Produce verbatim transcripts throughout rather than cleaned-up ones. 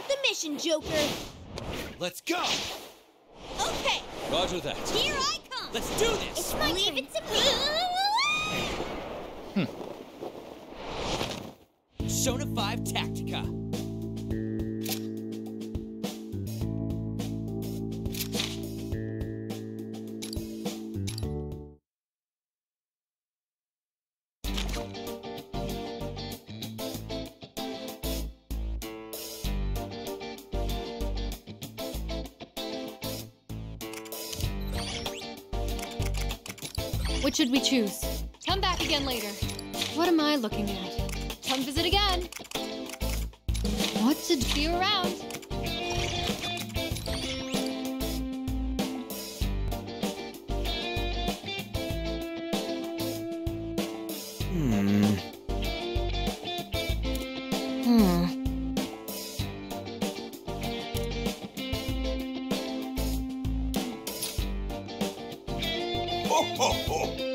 out the mission, Joker. Let's go! Okay. Roger that. Here I come. Let's do this! It's my Leave turn. It to me. Hmm. Persona five Tactica. Which should we choose? Come back again later. What am I looking at? Come visit again. What to do around? Hmm. Hmm. Ho, ho, ho.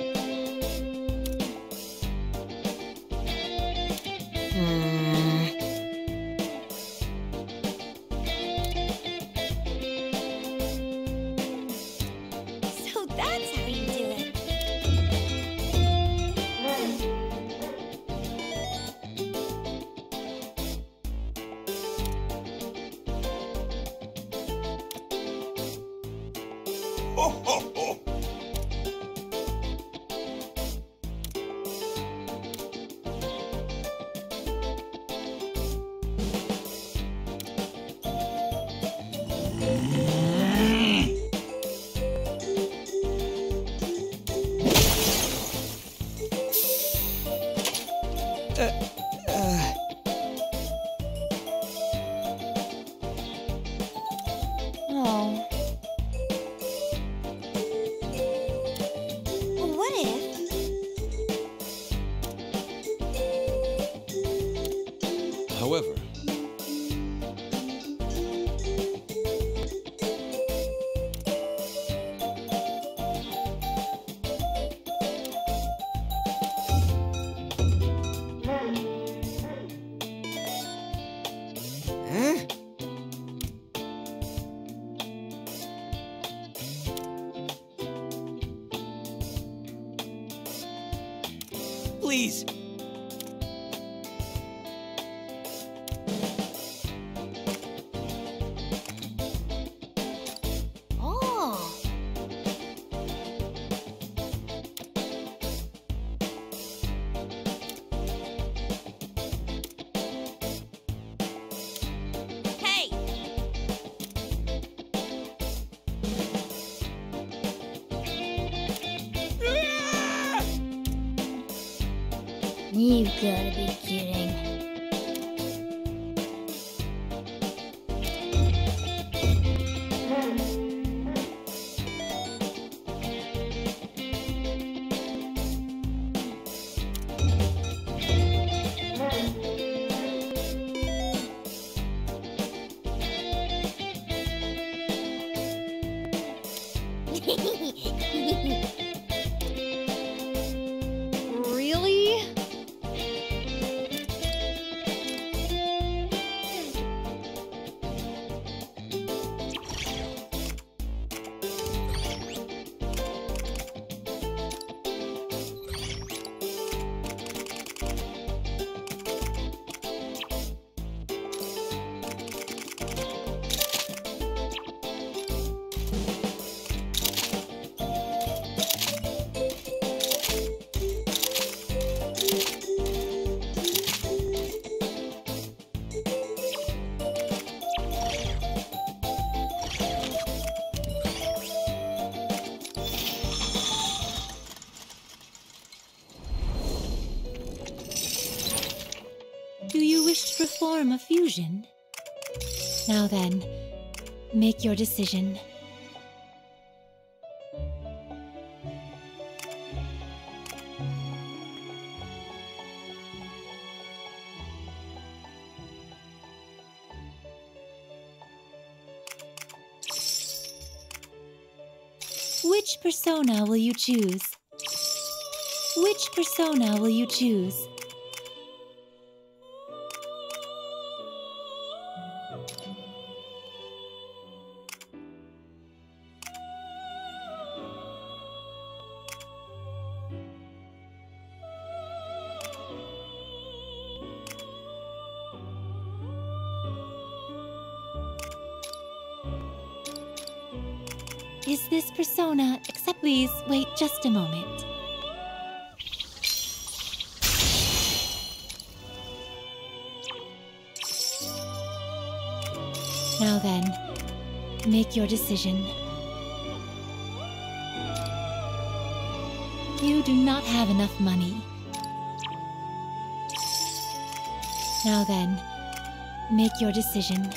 So that's how you do it. Ho, ho, ho. Uh, uh. Oh. What if? However, Huh? please. Oh. Hey. You gotta be kidding. Really? Do you wish to perform a fusion? Now then, make your decision. Which persona will you choose? Which persona will you choose? Is this persona accept? Please wait just a moment. Now then, make your decision. You do not have enough money. Now then, make your decision.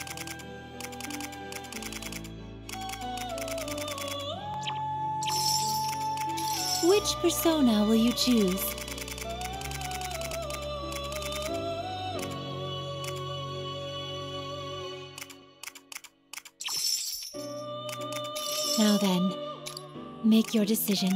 Which persona will you choose? Now then, make your decision.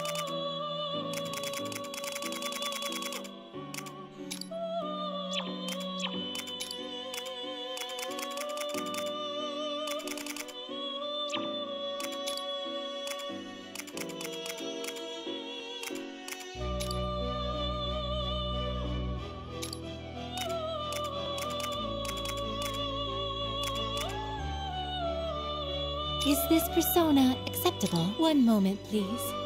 Is this persona acceptable? One moment, please.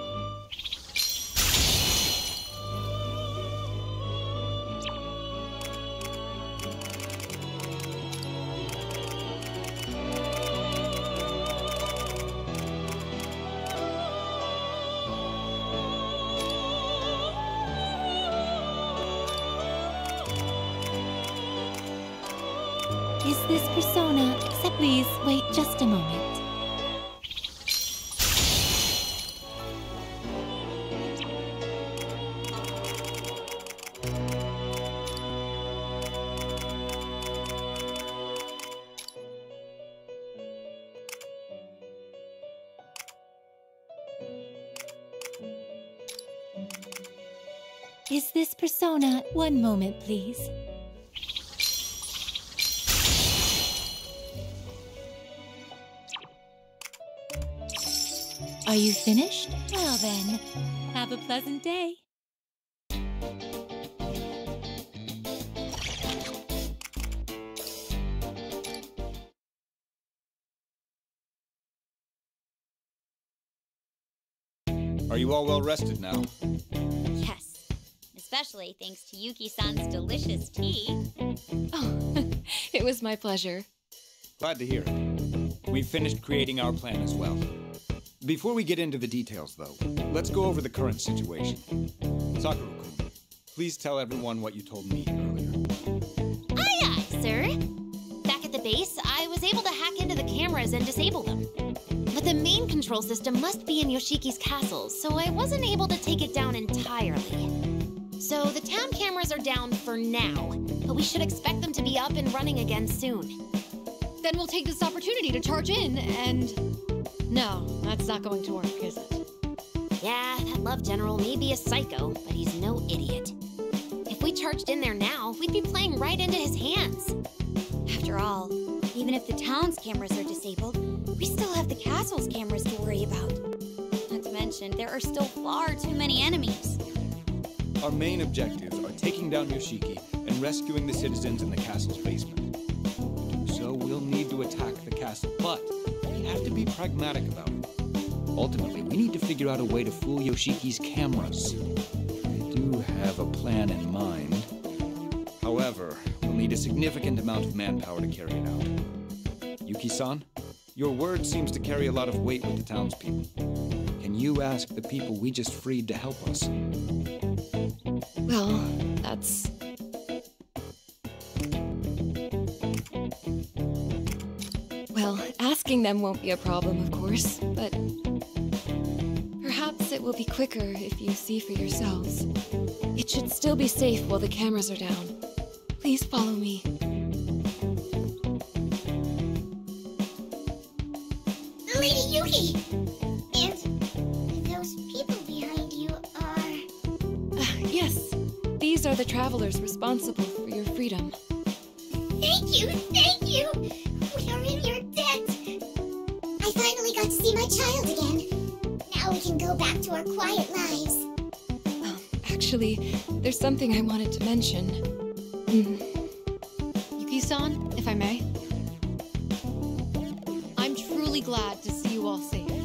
Is this persona accept? Please wait just a moment. Is this persona? One moment, please. Are you finished? Well then, have a pleasant day. Are you all well rested now? Yes. Especially thanks to Yuki-san's delicious tea. Oh, it was my pleasure. Glad to hear it. We've finished creating our plan as well. Before we get into the details, though, let's go over the current situation. Sakura-kun, please tell everyone what you told me earlier. Aye, aye, sir. Back at the base, I was able to hack into the cameras and disable them. But the main control system must be in Yoshiki's castle, so I wasn't able to take it down entirely. So the town cameras are down for now, but we should expect them to be up and running again soon. Then we'll take this opportunity to charge in and... No, that's not going to work, is it? Yeah, that love general may be a psycho, but he's no idiot. If we charged in there now, we'd be playing right into his hands. After all, even if the town's cameras are disabled, we still have the castle's cameras to worry about. Not to mention, there are still far too many enemies. Our main objectives are taking down Yoshiki and rescuing the citizens in the castle's basement. To do so, we'll need to attack the castle, but we have to be pragmatic about it. Ultimately, we need to figure out a way to fool Yoshiki's cameras. I do have a plan in mind. However, we'll need a significant amount of manpower to carry it out. Yuki-san, your word seems to carry a lot of weight with the townspeople. Can you ask the people we just freed to help us? Well, that's... Well, asking them won't be a problem, of course, but... Perhaps it will be quicker if you see for yourselves. It should still be safe while the cameras are down. Please follow me. Lady Yuki! And those people behind you are... Uh, yes, these are the travelers responsible for your freedom. Thank you, thank you! We are in your debt! I finally got to see my child again. Now we can go back to our quiet lives. Um, actually, there's something I wanted to mention. Mm. Yuki-san, if I may. I'm truly glad to see you all safe.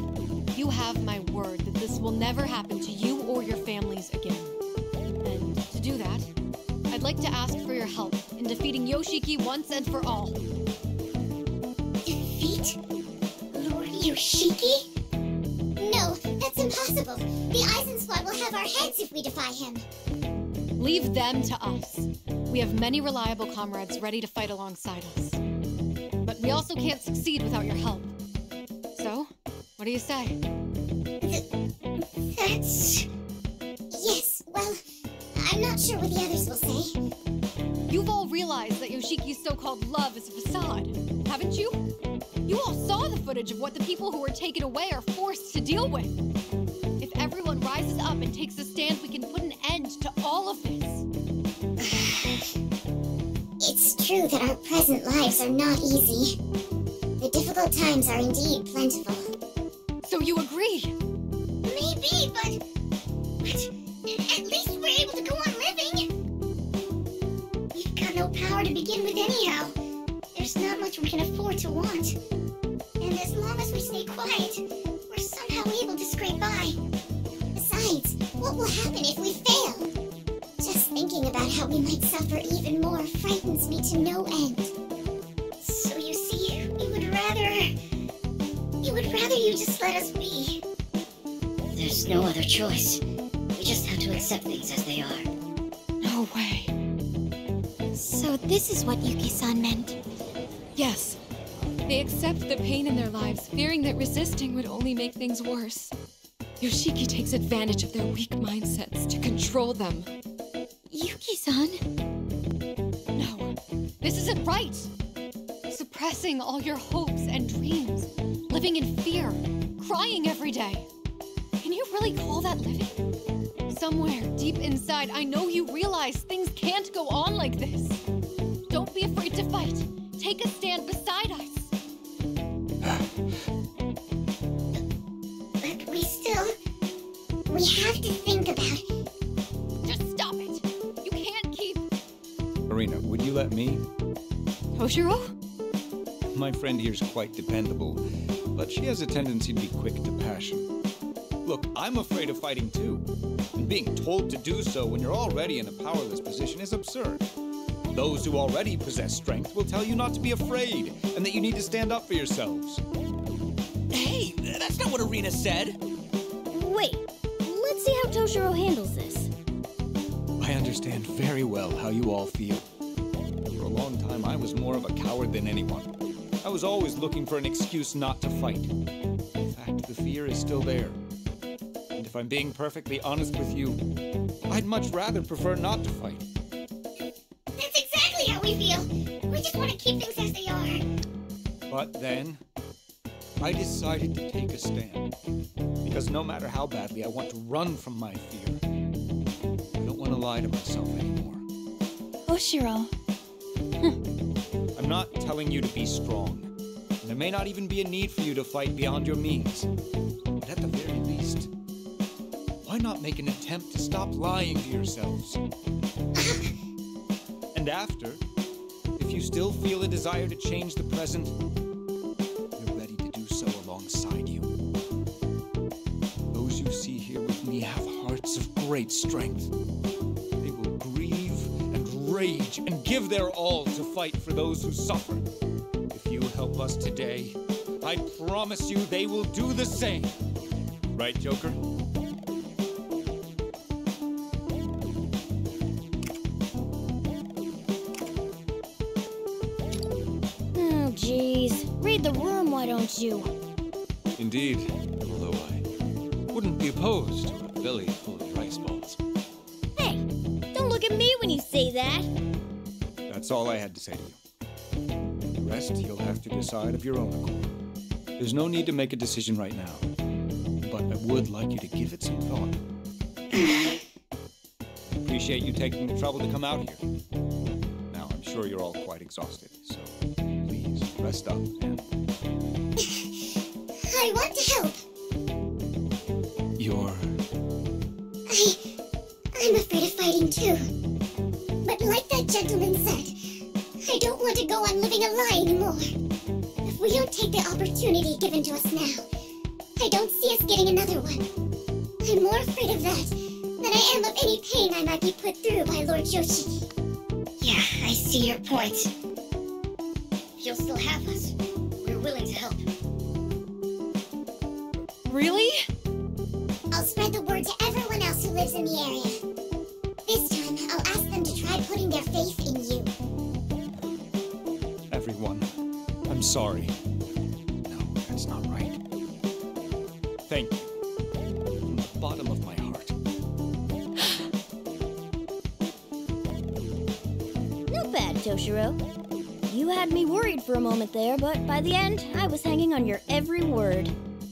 you have my word that this will never happen to you or your families again. And to do that, I'd like to ask for your help in defeating Yoshiki once and for all. Defeat Lord Yoshiki? No, that's impossible. The Eisen Squad will have our heads if we defy him. Leave them to us. We have many reliable comrades ready to fight alongside us. But we also can't succeed without your help. So, what do you say? Th that's... Yes, well, I'm not sure what the others will say. You've all realized that Yoshiki's so-called love is a facade, haven't you? You all saw the footage of what the people who were taken away are forced to deal with. If everyone rises up and takes a stand, we can put an end to all of this. It's true that our present lives are not easy. The difficult times are indeed plentiful. So you agree? Maybe, but... But at least we're able to go on living. We've got no power to begin with anyhow. There's not much we can afford to want. And as long as we stay quiet, we're somehow able to scrape by. Besides, what will happen if we fail? Just thinking about how we might suffer even more frightens me to no end. So you see, we would rather... We would rather you just let us be. There's no other choice. We just have to accept things as they are. No way. So this is what Yuki-san meant. Yes. They accept the pain in their lives, fearing that resisting would only make things worse. Yoshiki takes advantage of their weak mindsets to control them. Yuki-san? No, this isn't right. Suppressing all your hopes and dreams, living in fear, crying every day. Can you really call that living? Somewhere deep inside, I know you realize things can't go on like this. Don't be afraid to fight. Take a stand beside us. But we still... We have to think about it. Just stop it. You can't keep... Marina, would you let me? Toshiro? My friend here's quite dependable, but she has a tendency to be quick to passion. Look, I'm afraid of fighting too. And being told to do so when you're already in a powerless position is absurd. Those who already possess strength will tell you not to be afraid, and that you need to stand up for yourselves. Hey, that's not what Arena said. Wait, let's see how Toshiro handles this. I understand very well how you all feel. For a long time, I was more of a coward than anyone. I was always looking for an excuse not to fight. In fact, the fear is still there. And if I'm being perfectly honest with you, I'd much rather prefer not to fight. That's exactly how we feel. We just want to keep things as they are. But then, I decided to take a stand. Because no matter how badly I want to run from my fear, I don't want to lie to myself anymore. Toshiro. I'm not telling you to be strong. There may not even be a need for you to fight beyond your means. But at the very least, why not make an attempt to stop lying to yourselves? And after, if you still feel a desire to change the present, we're ready to do so alongside you. Those you see here with me have hearts of great strength. They will grieve and rage and give their all to fight for those who suffer. If you help us today, I promise you they will do the same. Right, Joker? Oh, jeez. Read the room, why don't you? Indeed, although I wouldn't be opposed to a belly full of rice balls. Hey, don't look at me when you say that. That's all I had to say to you. The rest you'll have to decide of your own accord. There's no need to make a decision right now, but I would like you to give it some thought. I appreciate you taking the trouble to come out here. Now, I'm sure you're all quite exhausted, so please rest up and... I want to help. You're... I... I'm afraid of fighting too. But like that gentleman said, I don't want to go on living a lie anymore. If we don't take the opportunity given to us now, I don't see us getting another one. I'm more afraid of that than I am of any pain I might be put through by Lord Yoshiki. Yeah, I see your point. You'll still have us. We're willing to help. Really? I'll spread the word to everyone else who lives in the area. This time, I'll ask them to try putting their faith in you. Everyone, I'm sorry. No, that's not right. Thank you. From the bottom of my heart. Not bad, Toshiro. You had me worried for a moment there, but by the end, I was hanging on your every word.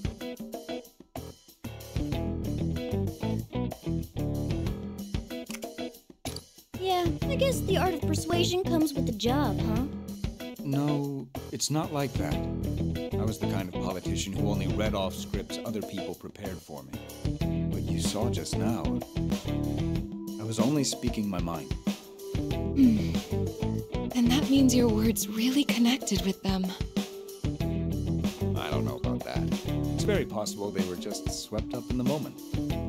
Yeah, I guess the art of persuasion comes with the job, huh? No, it's not like that. I was the kind of politician who only read off scripts other people prepared for me. But you saw just now, I was only speaking my mind. And that means your words really connected with them. I don't know about that. It's very possible they were just swept up in the moment.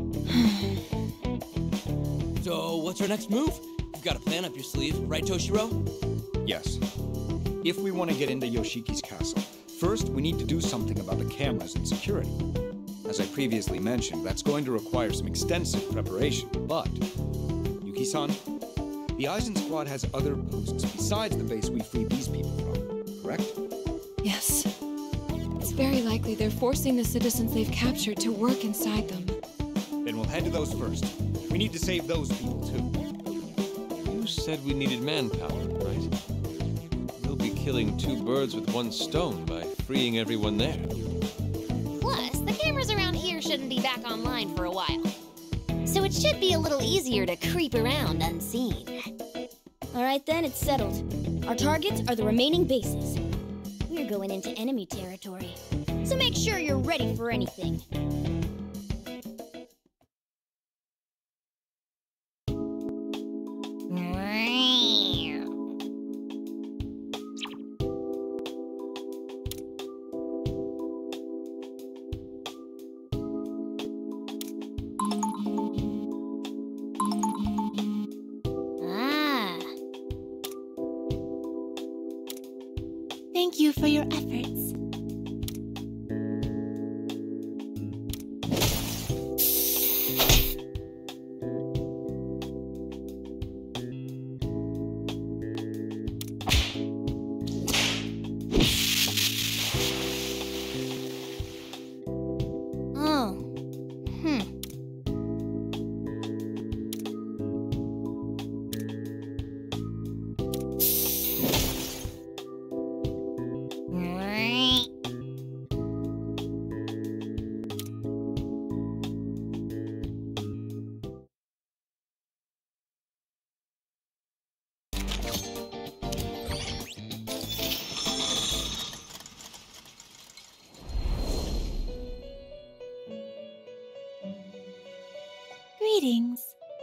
So, what's our next move? You've got a plan up your sleeve, right, Toshiro? Yes. If we want to get into Yoshiki's castle, first we need to do something about the cameras and security. As I previously mentioned, that's going to require some extensive preparation, but... Yuki-san, the Aizen squad has other posts besides the base we freed these people from, correct? Yes. It's very likely they're forcing the citizens they've captured to work inside them. Then we'll head to those first. We need to save those people, too. You said we needed manpower, right? We'll be killing two birds with one stone by freeing everyone there. Plus, the cameras around here shouldn't be back online for a while. So it should be a little easier to creep around unseen. Alright then, it's settled. Our targets are the remaining bases. We're going into enemy territory. So make sure you're ready for anything. Thank you for your efforts. Oh. Hmm. Greetings.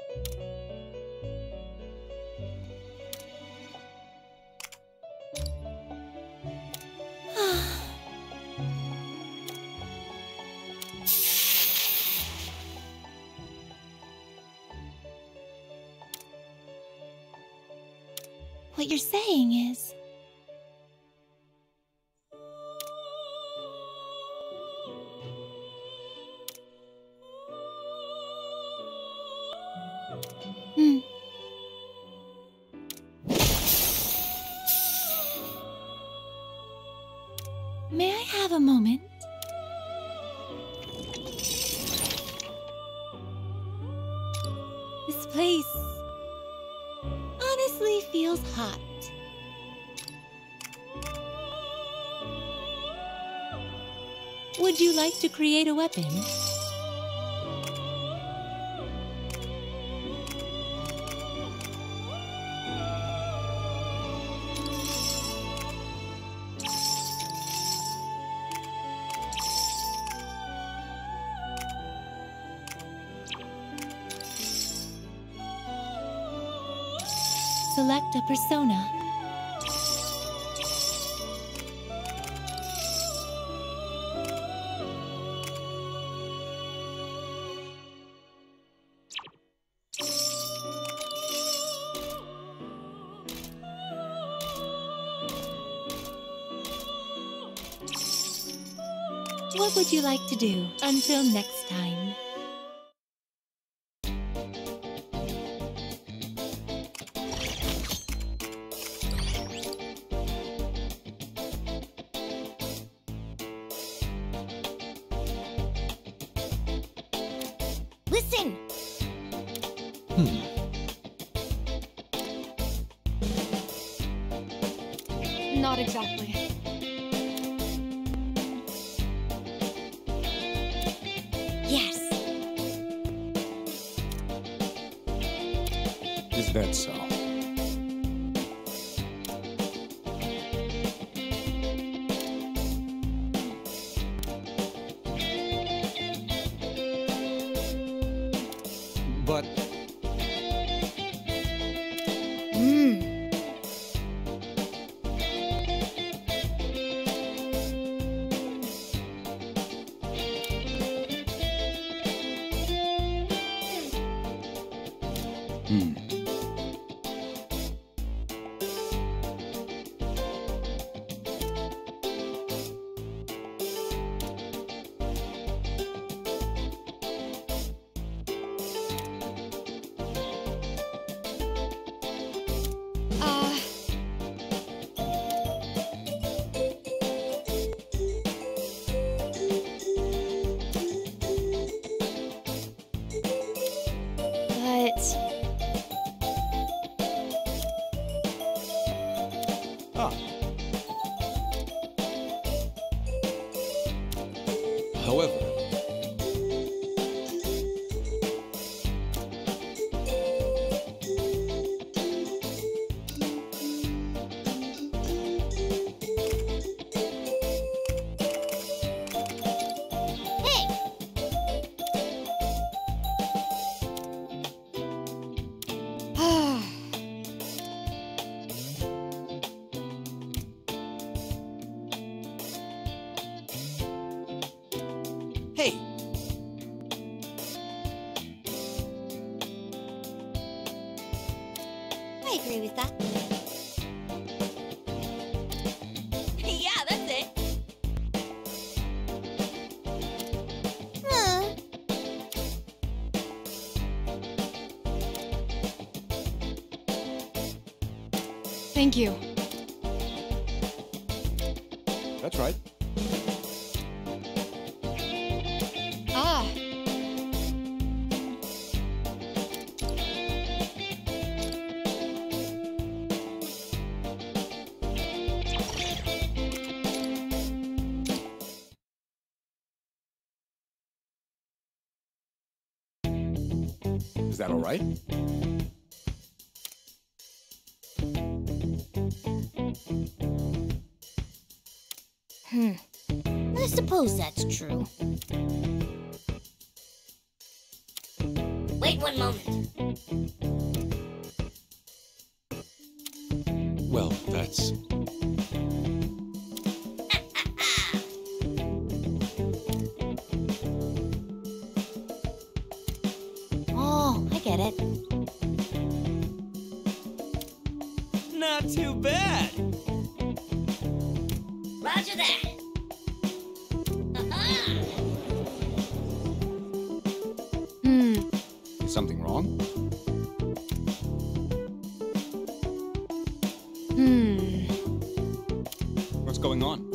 What you're saying is... Hmm. May I have a moment? This place honestly feels hot. Would you like to create a weapon? Select a persona. What would you like to do until next time? Listen! Hmm. Not exactly. Yes. Is that so? But Mmm. hmm. Uh... But Ah, However, Hey, I agree with that. Yeah, that's it. Huh. Thank you. that's right. Ah. Is that all right? Hmm. I suppose that's true. Wait one moment. well, that's... Oh, I get it. not too bad. Roger that. Aha! Hmm. Is something wrong? Hmm. What's going on?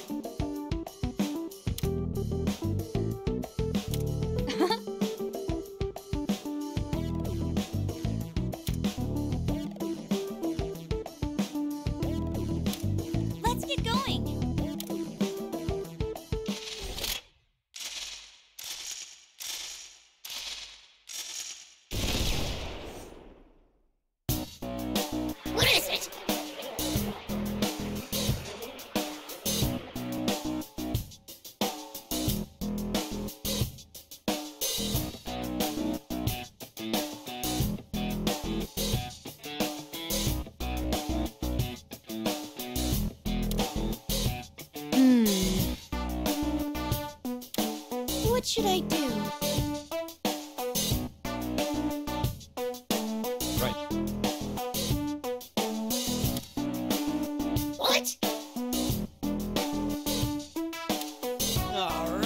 Let's get going. What is it? Hmm. What should I do? Right. What? All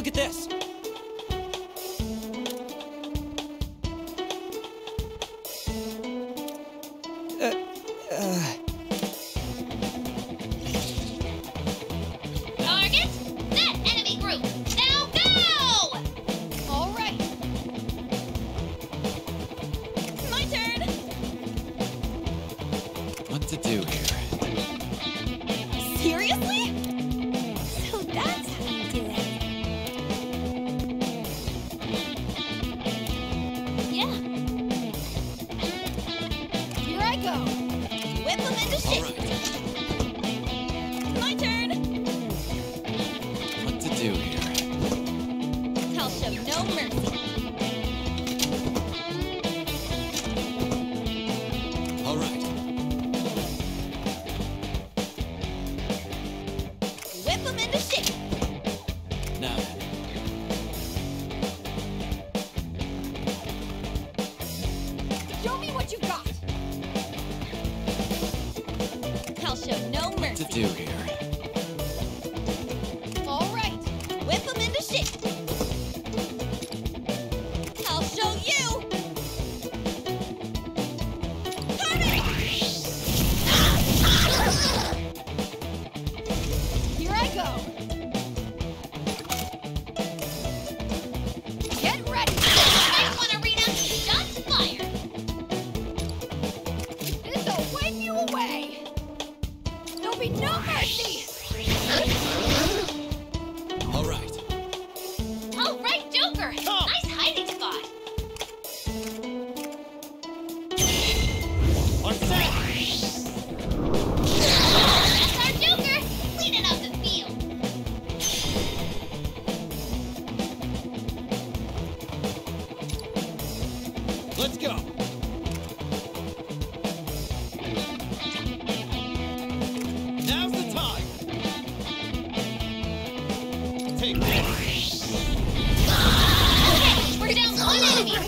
at this. Uh, uh... Target, set enemy group. Now go! All right. My turn. What to do here? Seriously? So that's how you do it. Yeah. Here I go. Whip them into All shape. right. My turn. What to do here? I'll show no mercy. All right. Whip them into shape. Now then. Show me what you got. I'll show no What mercy. to do here? All right. Whip them into shape. I'll show you. Harder! Here I go. Get ready. Next one, Arena. Shots fired. This'll wipe you away. There'll be no mercy. All right. All right, Joker. Nice hiding spot. That's our Joker. Cleaning up the field. Let's go! Now's the time! Take this! Okay, we're down one enemy.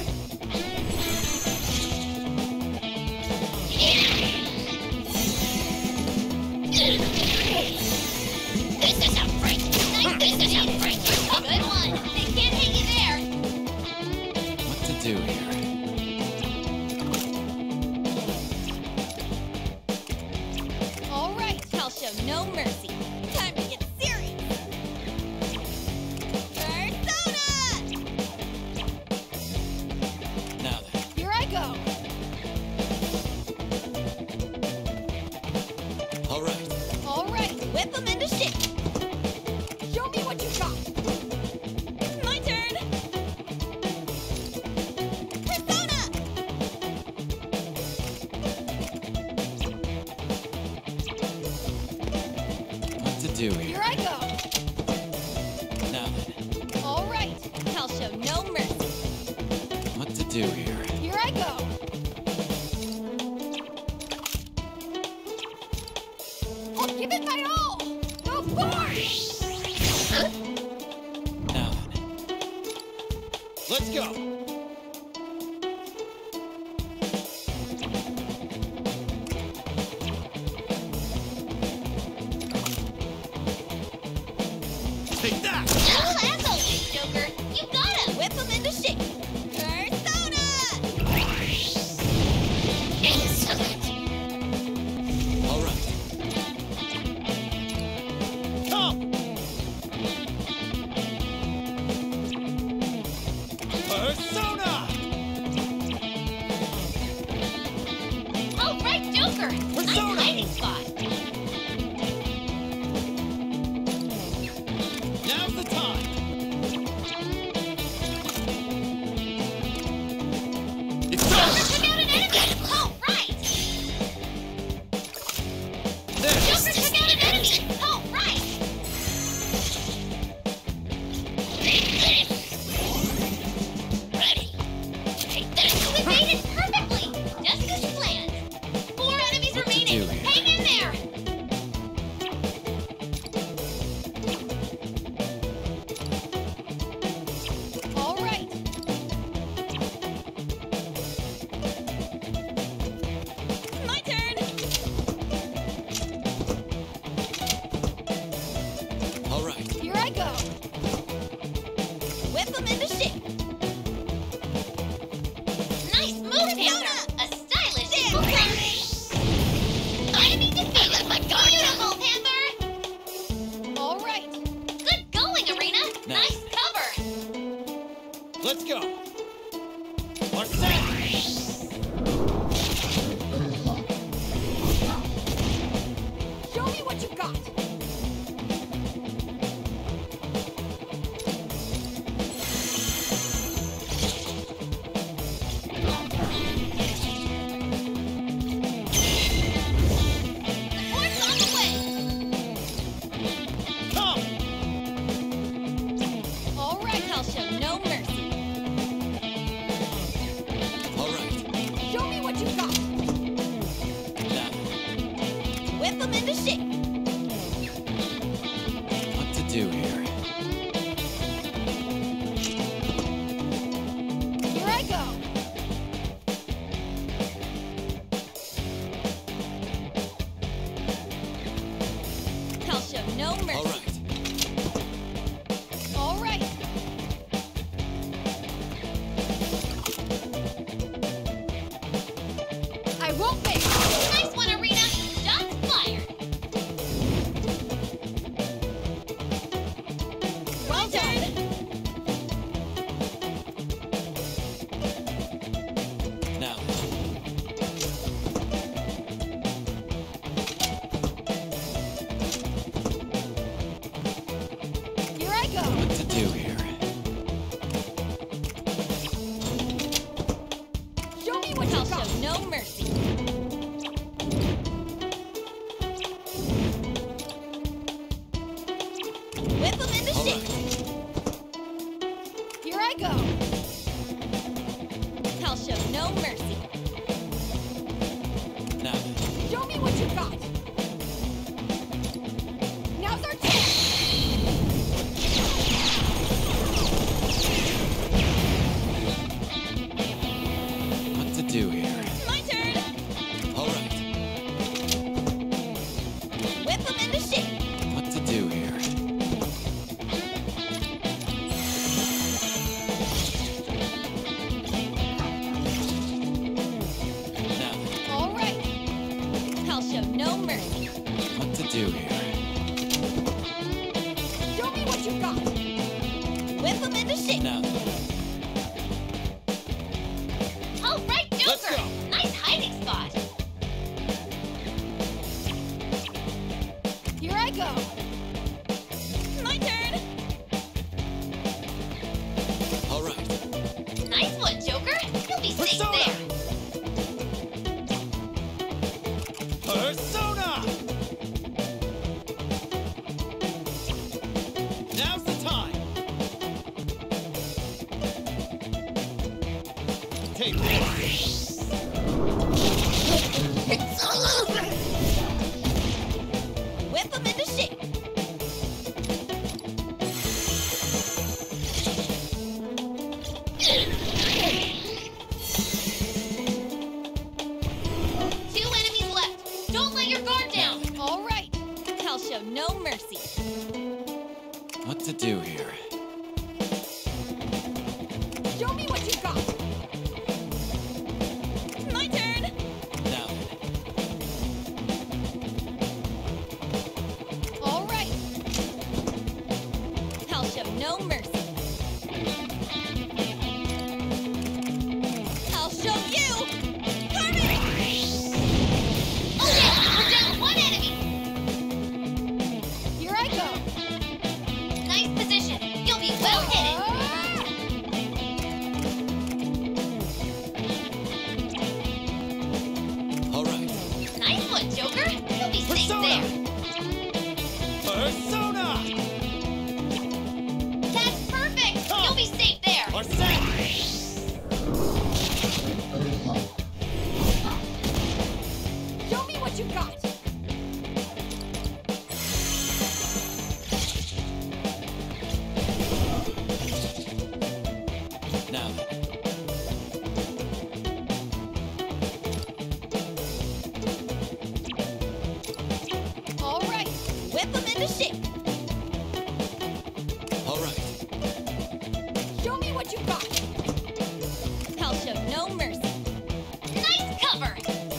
This is a break. Nice, this is a break. Good one. They can't hit you there. What to do here? All right. I'll show no mercy. Time to get serious. Persona! Now then. Here I go. All right. All right. Whip them into shape. Show me what you got. My turn. Persona! What to do Here here? I go. Now then. All right. I'll show no mercy. What to do here? Here I go. I'll give it my all. Go forth! Now then. Let's go! Take that! Cool as always, Joker. You got him. Whip them into shape. Persona! All right. Come! Persona! All right, Joker. Nice Persona! hiding spot. Now's the time! It's Joker done! took out an enemy. All right. There! Joker took out an enemy. All right. We made it perfectly. Just as planned. Four enemies What to remaining. do here? Hang in there. what you got. Now, Whip them into shape. What to do here? Here I go. I'll show no mercy. all right. All right. I won't miss. Nice one, Arena! Shots fired! Well done. Now, Here I go. What to do here? Show me what you I'll got. show no mercy. Whip them into all shape. right. Here I go. I'll show no mercy. Now, Show me what you got. Now's our chance. What to do here? My turn. all right. Whip them into shape. What to do here? Now, All right. I'll show no mercy. What to do here? Show me what you got. Whip them into shape. now, All right, Joker! Let's go. Nice hiding spot! Here I go. My turn. all right. Nice one, Joker! You'll be safe Persona! there! Persona! Now's the time! Take this! It's all over! Whip them into shape. Two enemies left! Don't let your guard down! All right. I'll show no mercy. What to do here? Show me what you got. My turn. Now, All right. I'll show no mercy. I'll show you. Carmen! Okay, we're down one enemy! Here I go. Nice position! You'll be well hidden! Ah! all right. Nice one, Joker! You'll be safe Persona! there! Persona! That's perfect! You'll be safe there! Or set! Show me what you got. Now, All right. Whip them into shape. all right. Show me what you got. I'll show no mercy. Nice cover!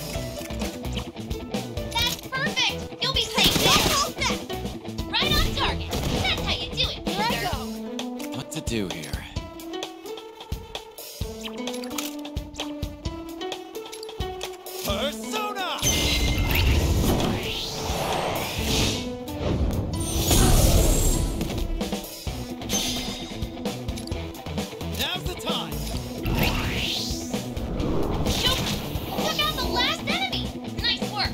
That's perfect! You'll be safe there! Right on target! That's how you do it, Here I Joker. go. What to do here? Persona! Now's the time! Joker! Took out the last enemy! Nice work!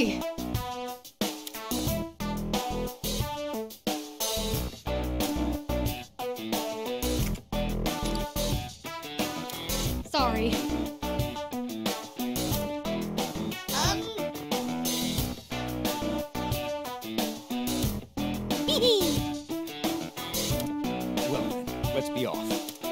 Hey! Sorry. Um. Well then, let's be off.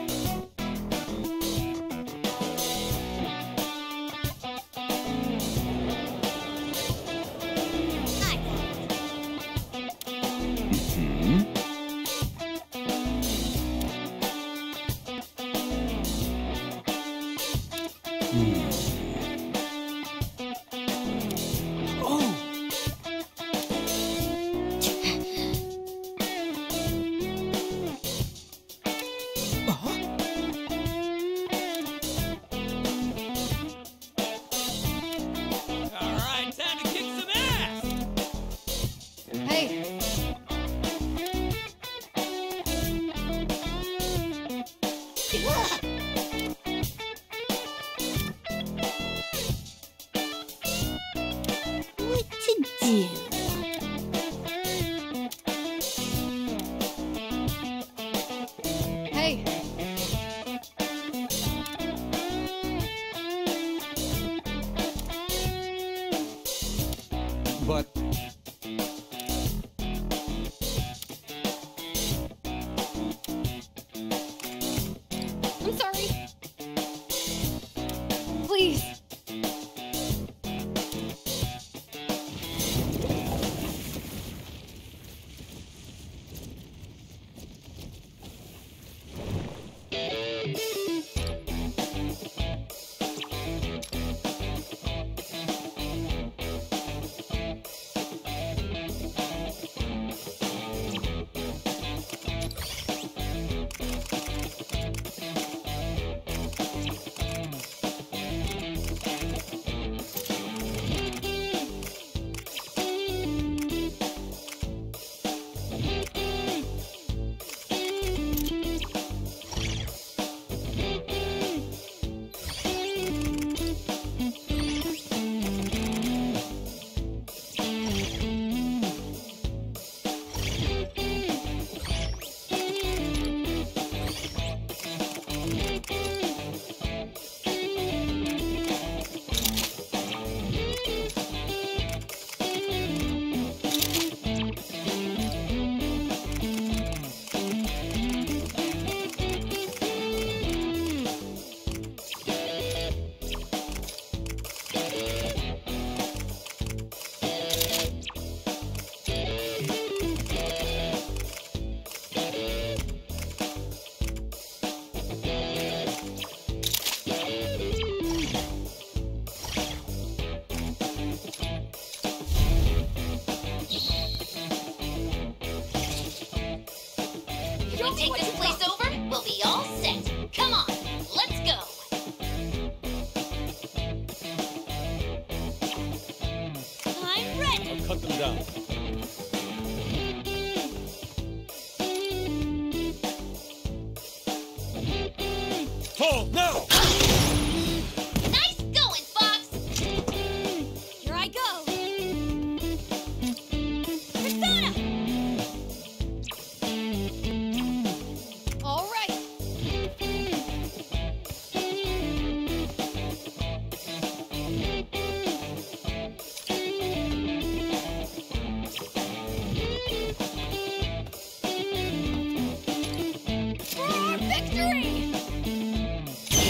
Hey! What to do? Hey! But I'm sorry! Please! If we take this place over, we'll be all set. Come on, let's go. I'm ready. I'll cut them down. Hold now! Nice going, Fox. Here I go. Persona. All right! For victory!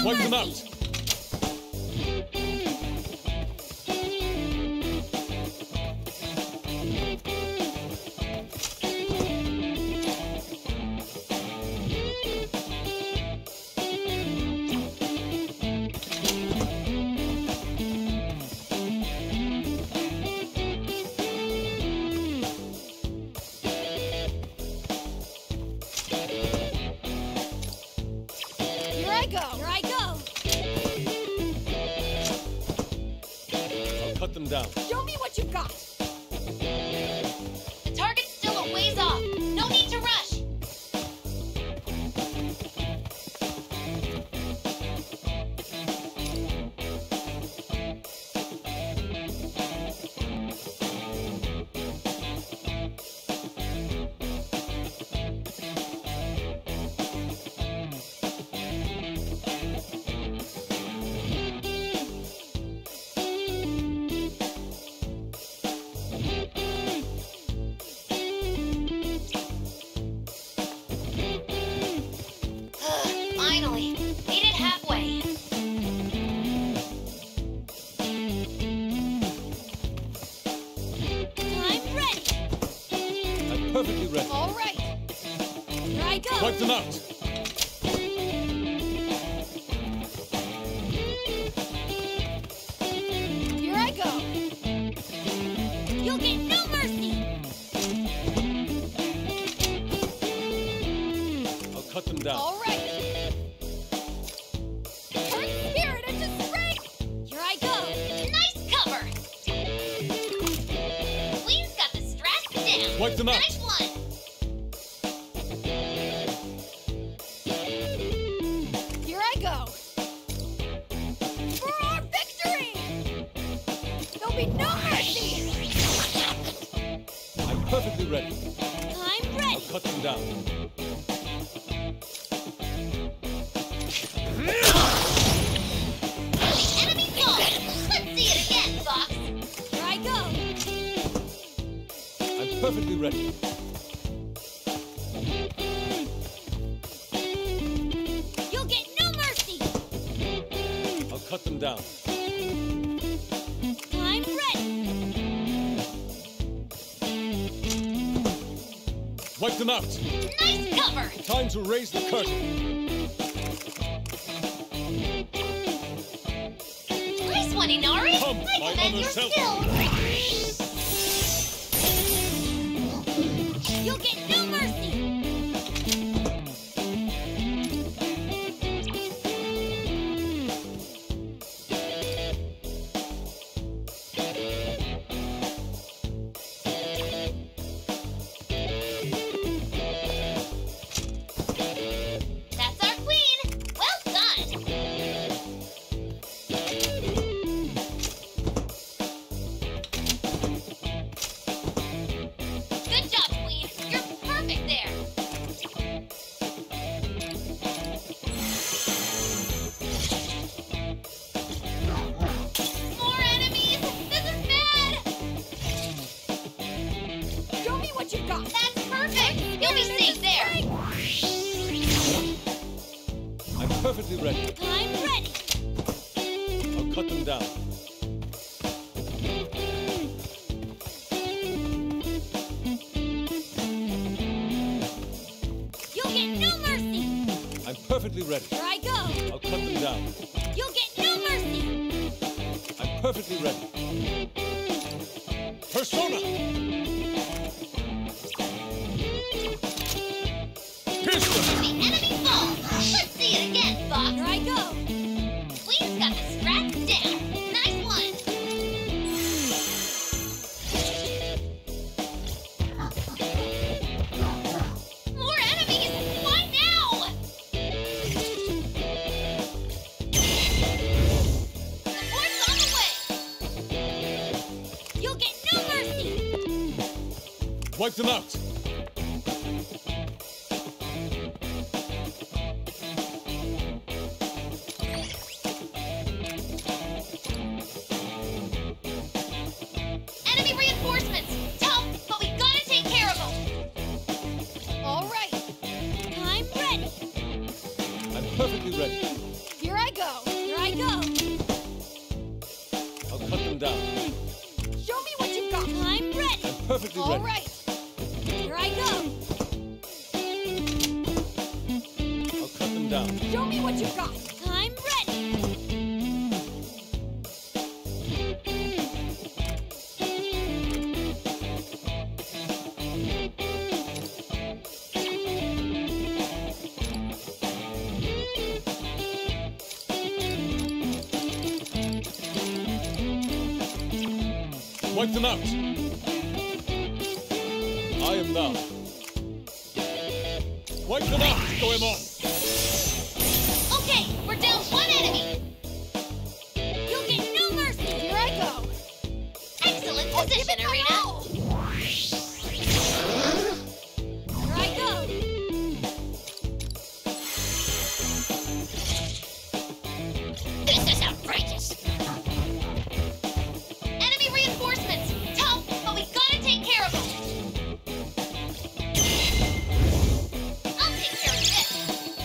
Wipe them out! Here I go! Here I go! I'll cut them down. Show me what you've got! The target's still a ways off. No need to rush. Finally, made it halfway. I'm ready. I'm perfectly ready. All right! Here I go! Wipe them out! Here I go! You'll get no mercy. I'll cut them down. All right! Turn spirit into strength! Here I go. Nice cover. Queen's got the strats down. Wipe them out! Nice one. Here I go! For our victory! There'll be no mercy! I'm perfectly ready. I'm ready. Cut them down. The enemy falls. Let's see it again, Fox. Here I go! I'm perfectly ready. You'll get no mercy. I'll cut them down. I'm ready. Wipe them out! Nice cover. Time to raise the curtain. Nice one, Inari. Come, I my commend other your self. skill. You'll get no mercy. That's our queen. Well done. Good job, queen. You're perfect there. More enemies. This is bad. Show me what you've got! That's perfect. You'll be safe there. I'm perfectly ready. I'm ready. I'll cut them down. You'll get no mercy. I'm perfectly ready. Here I go! I'll cut them down. You'll get no mercy. I'm perfectly ready. Persona! Pierce them! The enemy falls. Let's see it again, Fox. Here I go! Queen's got the strats down. Nice one. More enemies. Why now? Support's on the way. You'll get no mercy. Wipe them out! Enemy reinforcements. Tough, but we gotta take care of them. All right! I'm ready. I'm perfectly ready. Here I go! ready. All right. Here I go. I'll cut them down. Show me what you got. I'm ready. Wipe them out. I am thou. Wipe them out, Goemon. Okay, we're down one enemy. You'll get no mercy. Here I go. Excellent Oh, give position, it my Arena. all. Here I go. This is outrageous. Enemy reinforcements. Tough, but we gotta take care of them. I'll take care of this.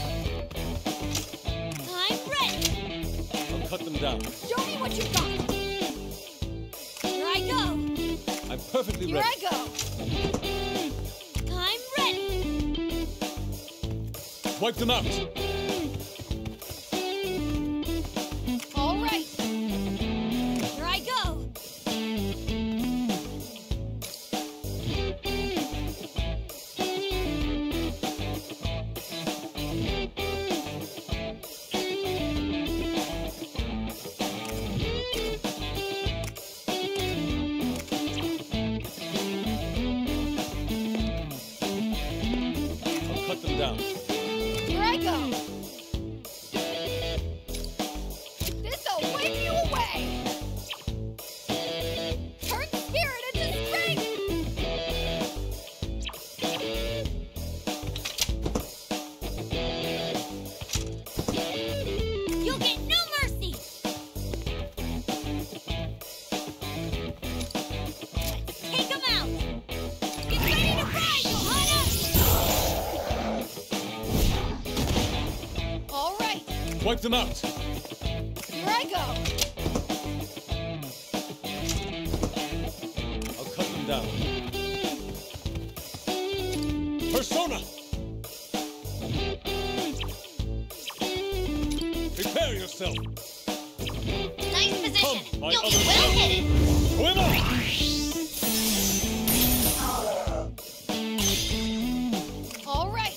I'm ready. I'll cut them down. Show me what you got. Here I go. I'm perfectly Here ready. I go. I'm ready. Wipe them out. All right. Here I go. I'll cut them down. Here I go. This'll wake you away. Turn spirit into strength. You'll get no mercy. Take them out. Get ready to ride, Johanna. All right. Wipe them out. Here I go. I'll cut them down. Persona! Prepare yourself. Nice position. Come, my You'll be other well self. hidden. Goemon! All right.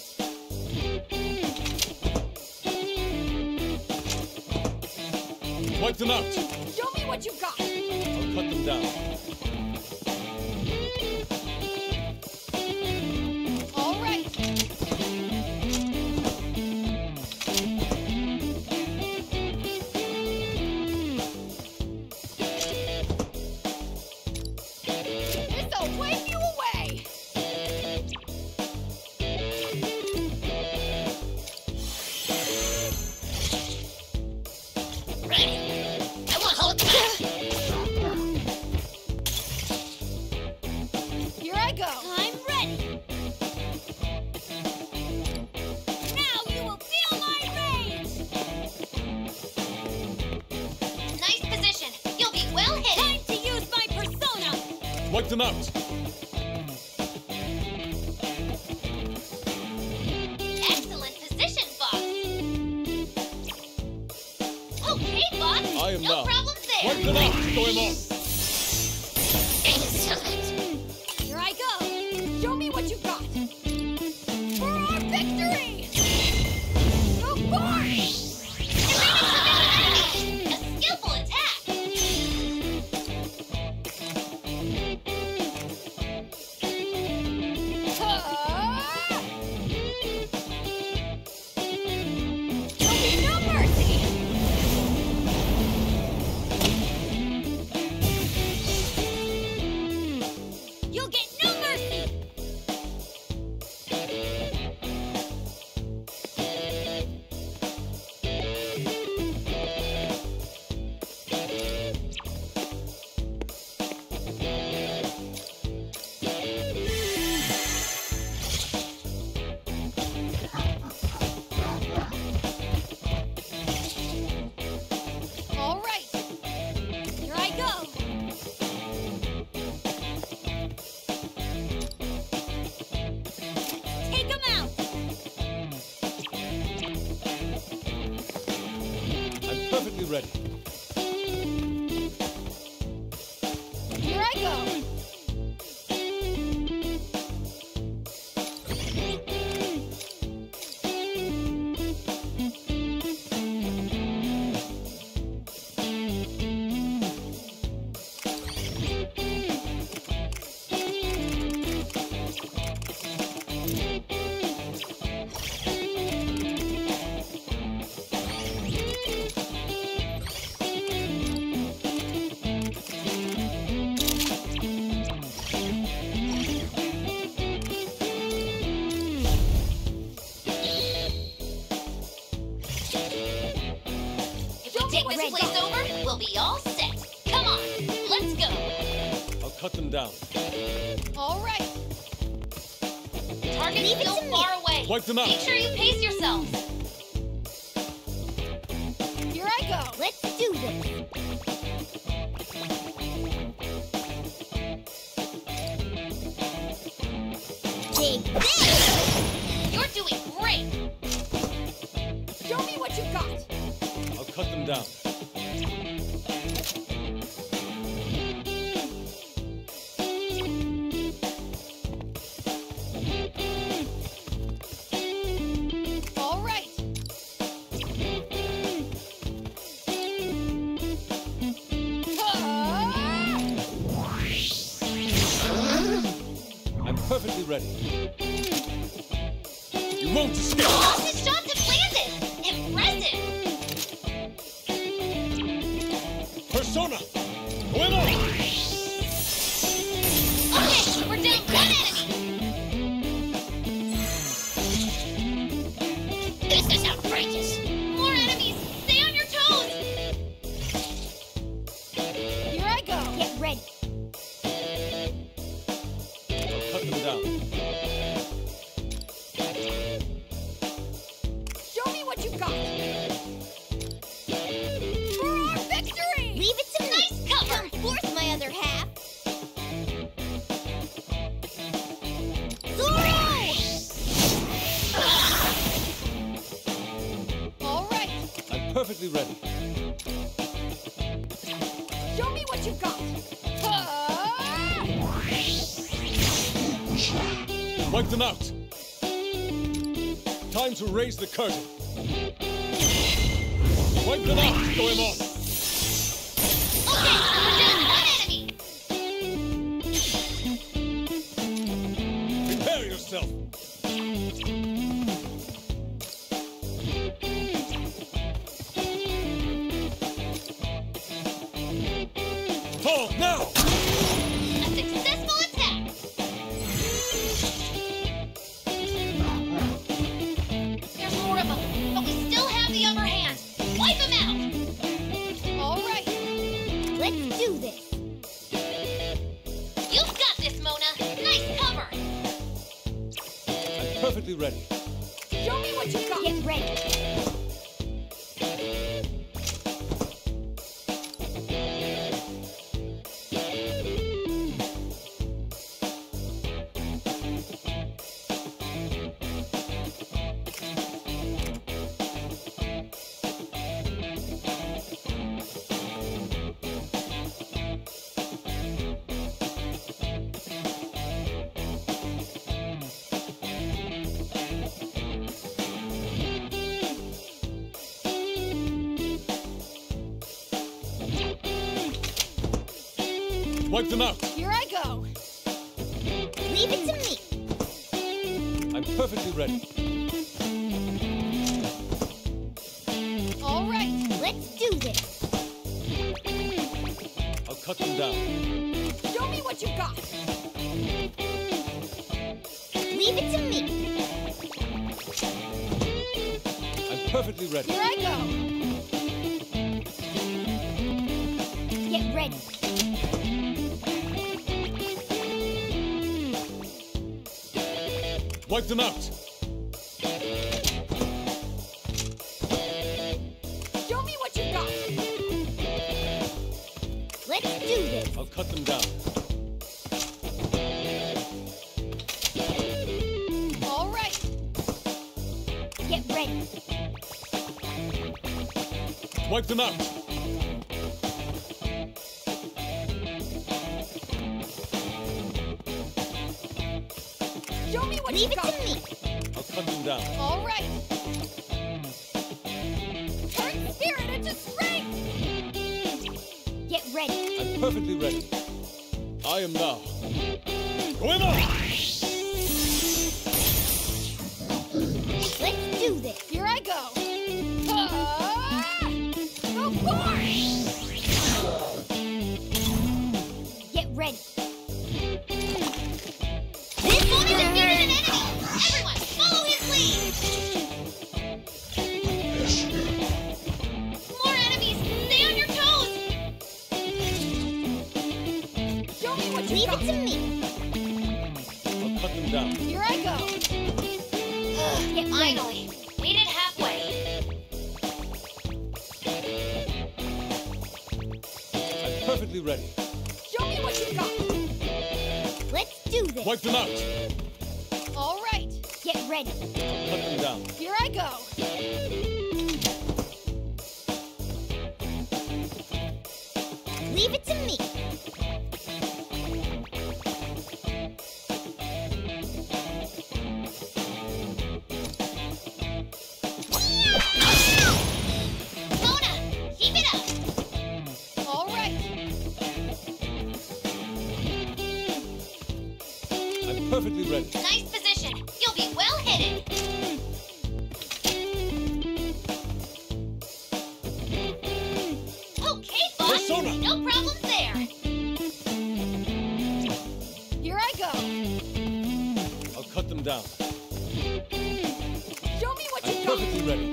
Wipe them out. Show me what you got. I'll cut them down. All right. This'll wake you away. Ready. I won't hold back. Here I go. I'm ready. Now you will feel my rage. Nice position. You'll be well hidden. Time to use my persona. Wipe them out. Excellent position, boss. Okay, boss. I am no thou. problem there. Wipe them out, Goemon! Excellent. Here I go. Show me what you got. For our victory! Of course! A skillful attack. Ah! There'll be no mercy! ready. Here I go! Take this place over, we'll be all set. Come on, let's go. I'll cut them down. All right. Target's still far away. Wipe them out. Make sure you pace yourselves. Here I go. Let's do this. Dig this! You're doing great. Show me what you got. I'll cut them down. All right. I'm perfectly ready. You won't escape! All his shots have landed. Impressive. Persona! Come on! Okay, we're down one enemy. This is outrageous. More enemies. Stay on your toes. Here I go. Get ready. I'll cut them down. Show me what you got. For our victory! Leave it to me. Nice cover. Come forth, my other half. All right. I'm perfectly ready. Show me what you got. Wipe them out. Time to raise the curtain. Wipe them out, Goemon. Okay, we're down one enemy. Prepare yourself. Fall now! A successful attack. There's more of them, but we still have the upper hand. Wipe them out. All right. Let's do this. You've got this, Mona. Nice cover. I'm perfectly ready. Show me what you got. Get ready. Wipe them out. Here I go. Leave it to me. I'm perfectly ready. All right. Let's do this. I'll cut them down. Show me what you got. Leave it to me. I'm perfectly ready. Here I go. Get ready. Wipe them out. Show me what you got. Let's do this. I'll cut them down. All right. Get ready. Wipe them out. what Leave you it got. to me. I'll cut them down. All right. Turn spirit into strength. Get ready. I'm perfectly ready. I am now. Goemon! Let's do this. Here I go. Ah! The force! Get ready. This one is defeated an enemy! Everyone, follow his lead! More enemies! Stay on your toes! Show me what you Leave got. it to me. I'll cut them down. Here I go. Get ready. Finally, made it halfway. I'm perfectly ready. Show me what you got. Let's do this. Wipe them out. All right. Get ready. I'll cut them down. Here I go. Leave it to me. Mona, keep it up! All right. I'm perfectly ready. Nice position. You'll be well hidden. Okay, boss. Persona. No problems there. Here I go. I'll cut them down. Show me what I'm you got. perfectly ready.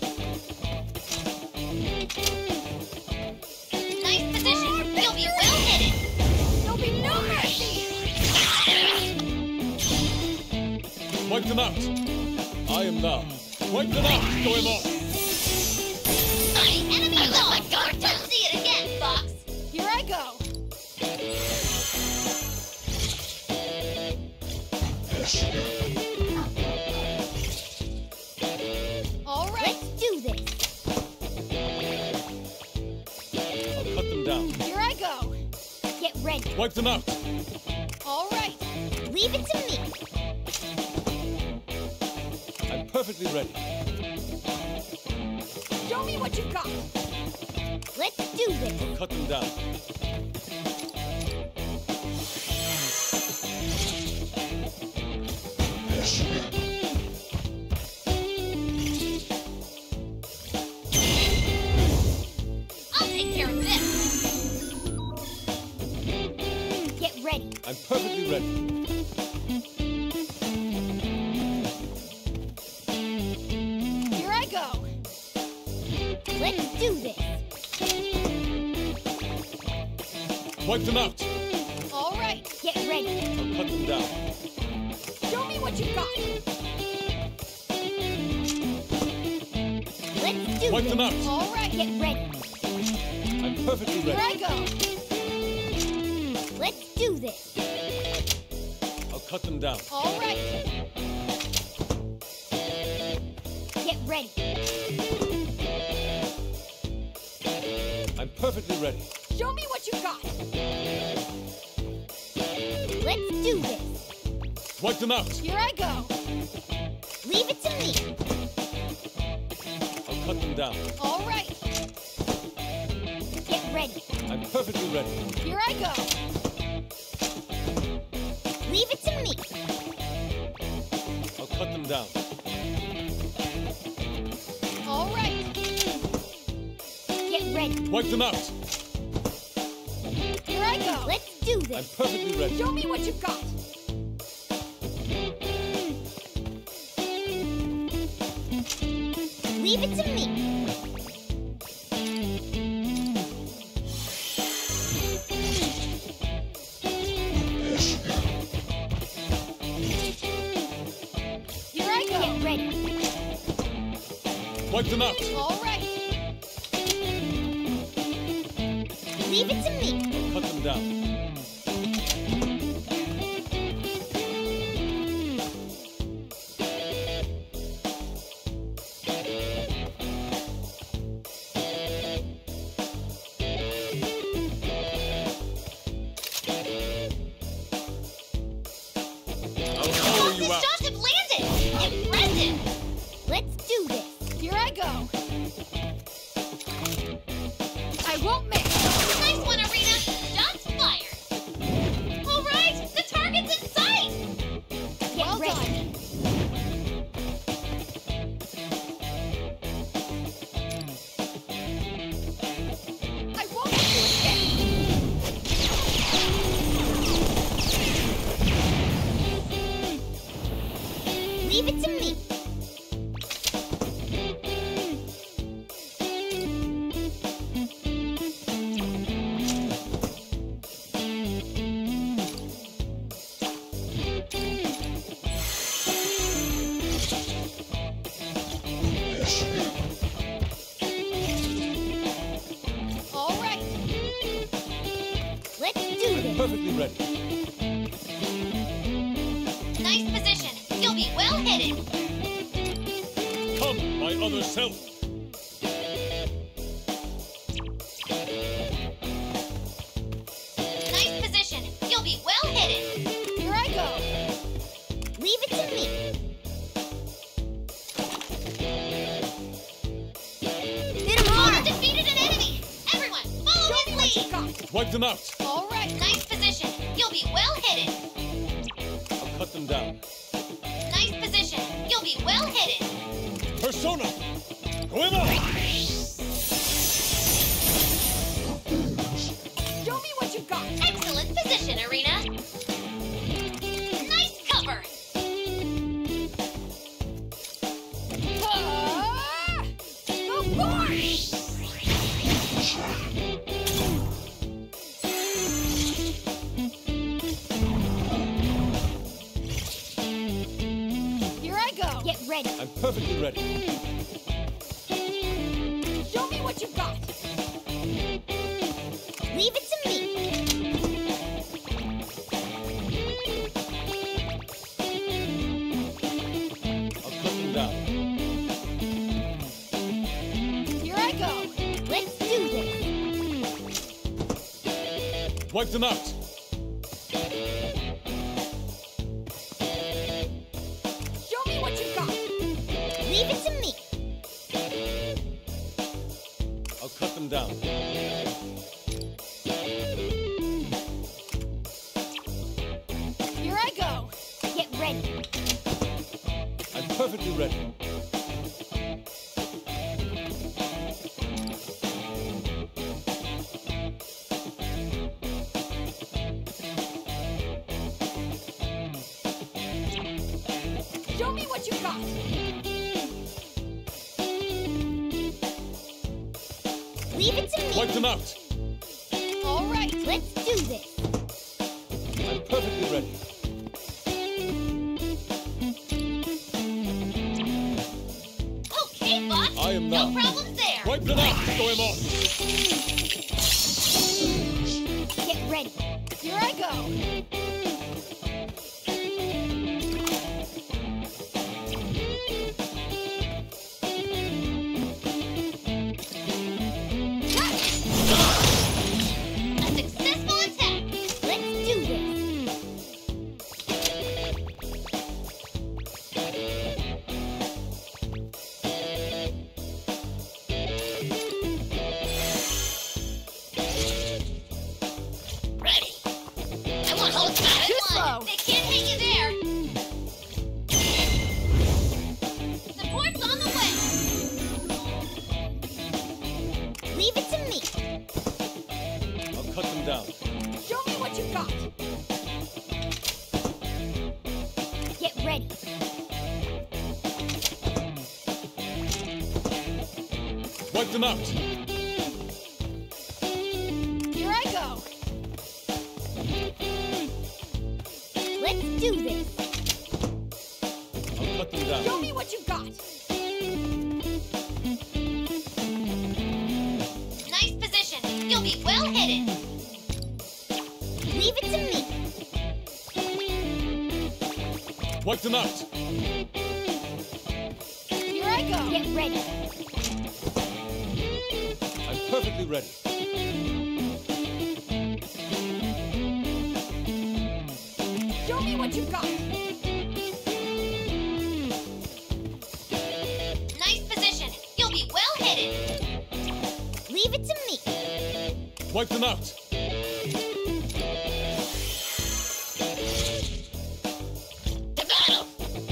Nice position. You'll be well hidden. There'll be no mercy. Wipe them out. I am now. Wipe them out, Goemon! Enemy lost. Don't see it again, Fox. Here I go. All right. Let's do this. I'll cut them down. Here I go. Get ready. Wipe them out. All right. Leave it to me. I'm perfectly ready. Show me what you got. Let's do this. I'll cut them down. I'll take care of this. Get ready. I'm perfectly ready. Here I go. Let's do this. Wipe them out. All right. Get ready. I'll cut them down. Show me what you got. Let's do Wipe this. them out. All right. Get ready. I'm perfectly Here ready. I go. Let's do this. I'll cut them down. All right. Get ready. I'm perfectly ready. Show me what you got. Let's do this. Wipe them out. Here I go. Leave it to me. I'll cut them down. All right. Get ready. I'm perfectly ready. Here I go. Leave it to me. I'll cut them down. All right. Get ready. Wipe them out. Here I go. Let's do I'm this. perfectly ready. Show me what you got. Leave it to me. Here I go. Get ready. Wipe them out. All right. Leave it to me. Cut them down. I'll follow you out. Destructive All right. Let's do this. Perfectly ready. Nice position. You'll be well hidden. Come, my other self. Nice position. You'll be well hidden. Here I go. Leave it to me. Hit him hard. Defeated an enemy. Everyone, follow his lead. Wipe them out. All right. Nice position. You'll be well hidden. I'll cut them down. Nice position. You'll be well hidden. Persona! Goemon! Show me what you got. Excellent position, Arena. Nice cover. Ah! Go forth! Here I go. Get ready. I'm perfectly ready. Show me what you got. Leave it to me. I'll cut them down. Here I go. Let's do this. Wipe them out. Show me what you got. Leave it to me. I'll cut them down. Here I go. Get ready. I'm perfectly ready. Show me what you got. Leave it to me. Wipe them out. All right. Let's do this. I'm perfectly ready. Okay, boss. I am No not. problems there. Wipe them out, Goemon! Get ready. Here I go. A successful attack. Let's do this. Ready. I won't hold back. Too Come on. slow. They can't hit you there. Support's on the way. Leave it to me. I'll cut them down. Show me what you got. Get ready. Wipe them out. Here I go. Let's do this. I'll cut them down. Show me what you got. Nice position. You'll be well hidden. Leave it to me. Wipe them out. Here I go. Get ready. I'm perfectly ready. Show me what you got. Nice position. You'll be well hidden. Leave it to me. Wipe them out. To battle.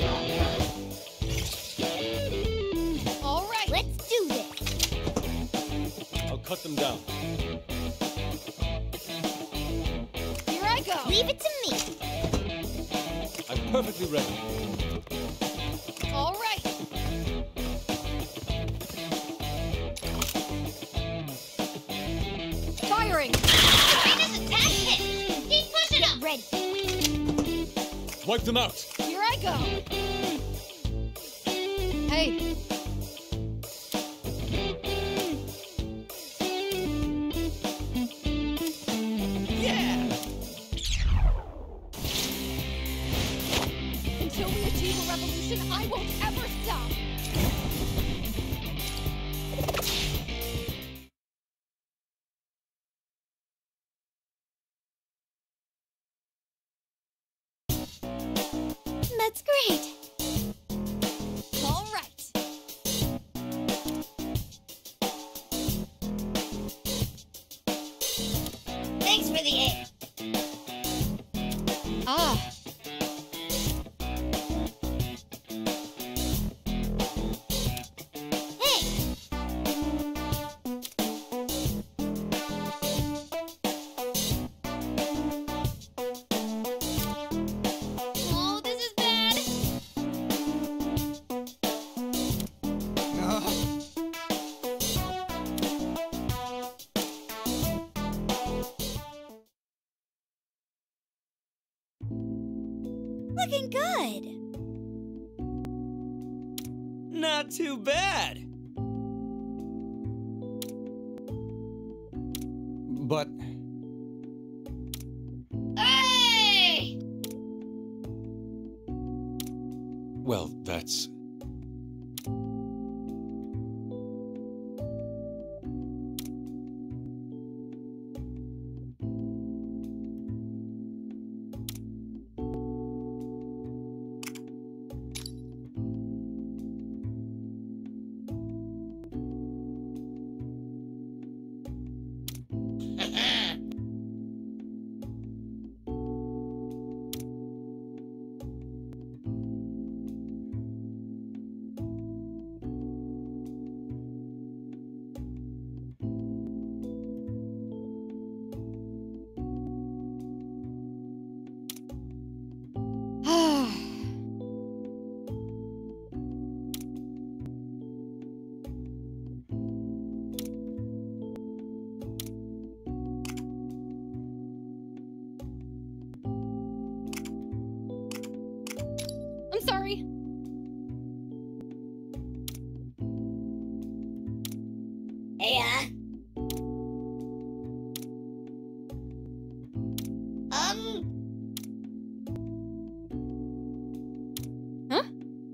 All right. Let's do this. I'll cut them down. Here I go. Leave it to me. I'm perfectly ready. All right. Firing. Arena's attack hit. Keep pushing Get them. ready. Wipe them out. Here I go. Hey, That's great. All right. Thanks for the aid. Ah. Oh, this is bad. Looking good. Not too bad. But Hey! Well, that's... I'm sorry. Hey, uh. Um. Huh?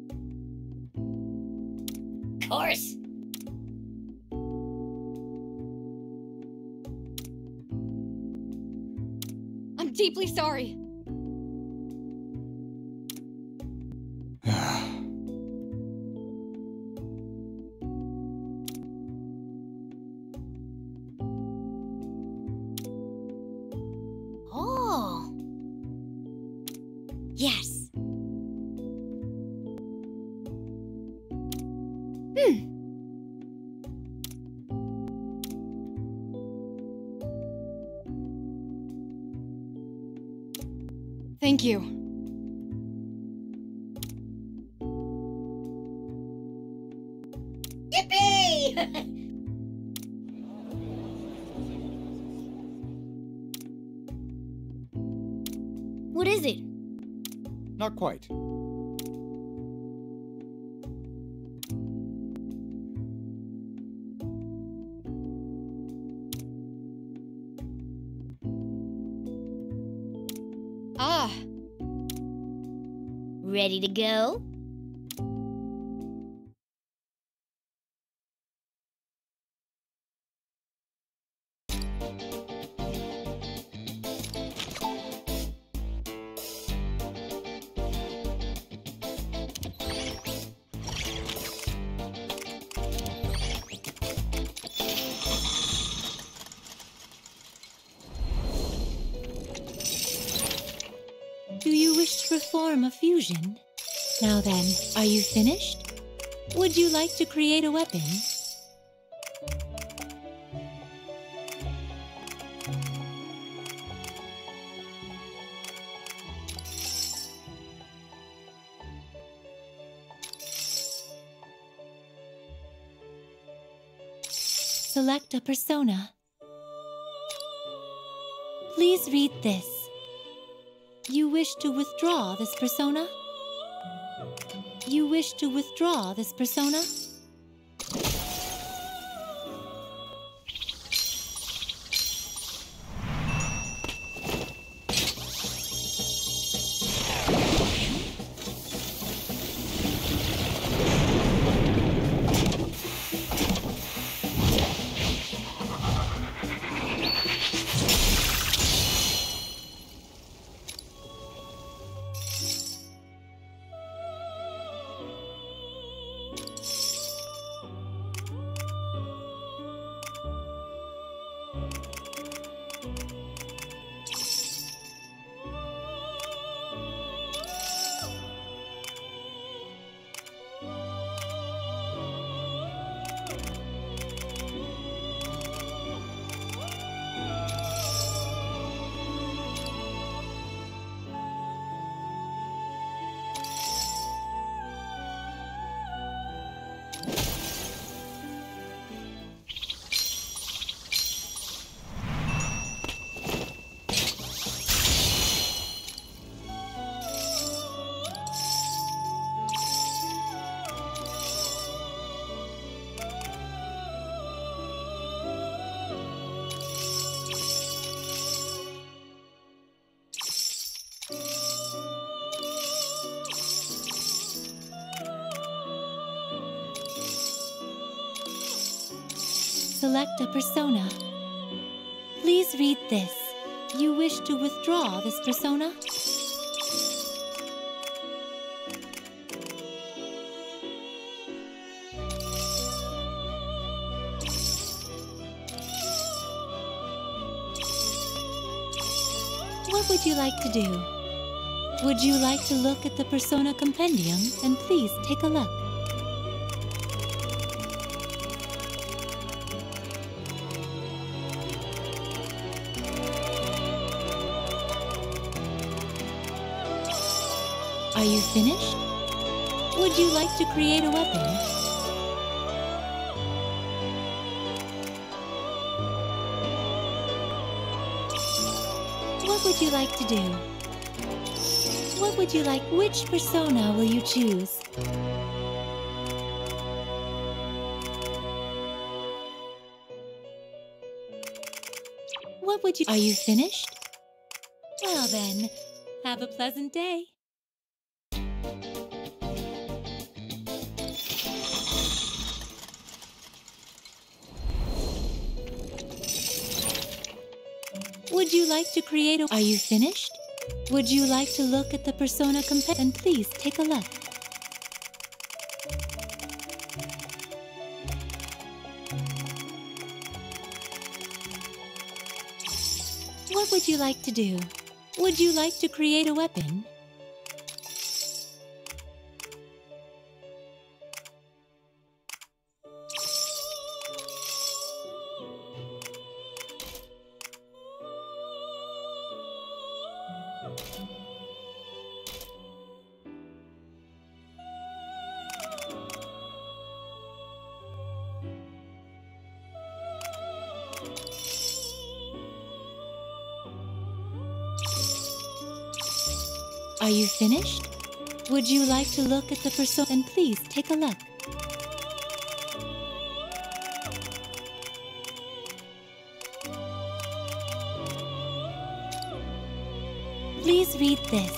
Of course. I'm deeply sorry. Oh. Yes. Hmm. Thank you. Yippee! What is it? not quite. Ah. Ready to go? Do you wish to perform a fusion? Now then, are you finished? Would you like to create a weapon? Select a persona. Please read this. You wish to withdraw this persona? You wish to withdraw this persona? Select a persona. Please read this. You wish to withdraw this persona? What would you like to do? Would you like to look at the Persona Compendium? Then please take a look. Are you finished? Would you like to create a weapon? What would you like to do? What would you like? Which persona will you choose? What would you... Are you finished? Well then, have a pleasant day. Would you like to create a... Are you finished? Would you like to look at the Persona Compendium? Then please take a look. What would you like to do? Would you like to create a weapon? Are you finished? Would you like to look at the persona? Then please take a look. Please read this.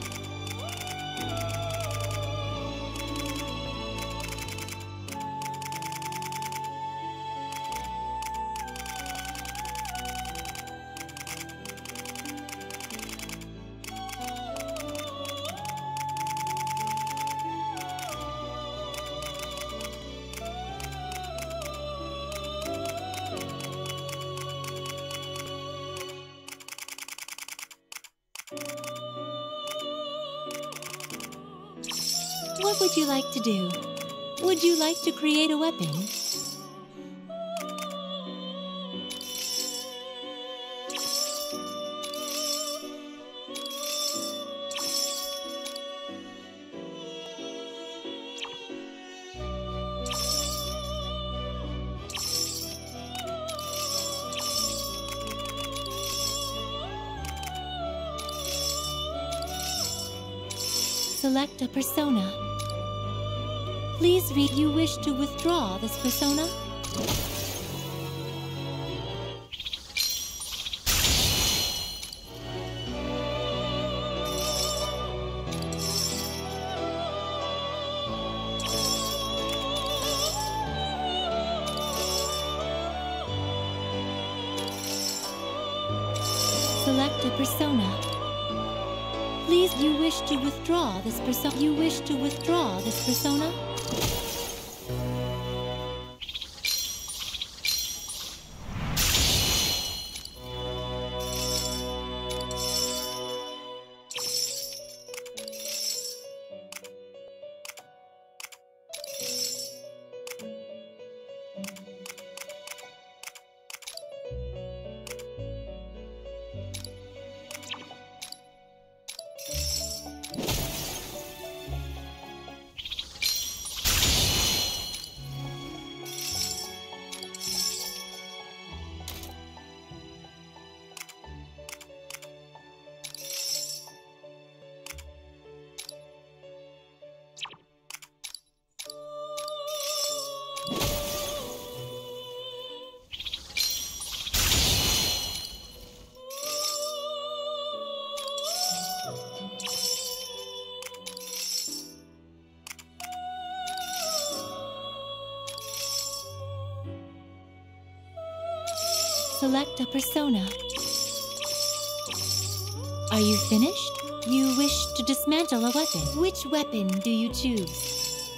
What would you like to do? Would you like to create a weapon? Select a persona. Please read. You wish to withdraw this persona? Select a persona. Please, you wish to withdraw this persona? You wish to withdraw this persona? Select a persona. Are you finished? You wish to dismantle a weapon. Which weapon do you choose?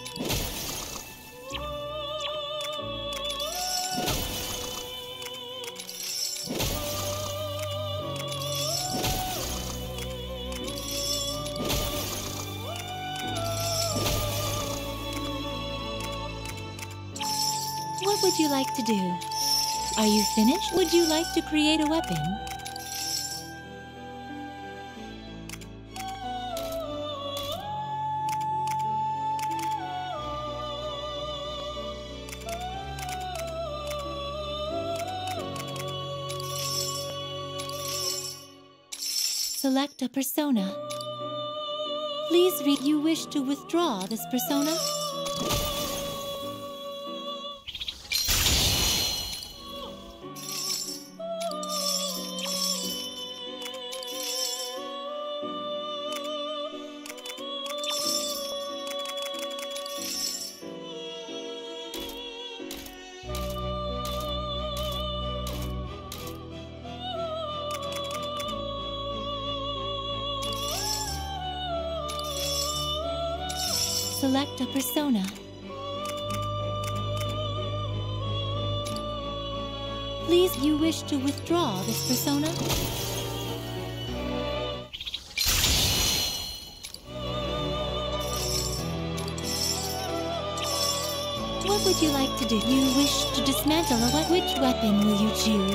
What would you like to do? Are you finished? Would you like to create a weapon? Select a persona. Please read. You wish to withdraw this persona? Select a persona. Please, you wish to withdraw this persona? What would you like to do? You wish to dismantle a weapon. Which weapon will you choose?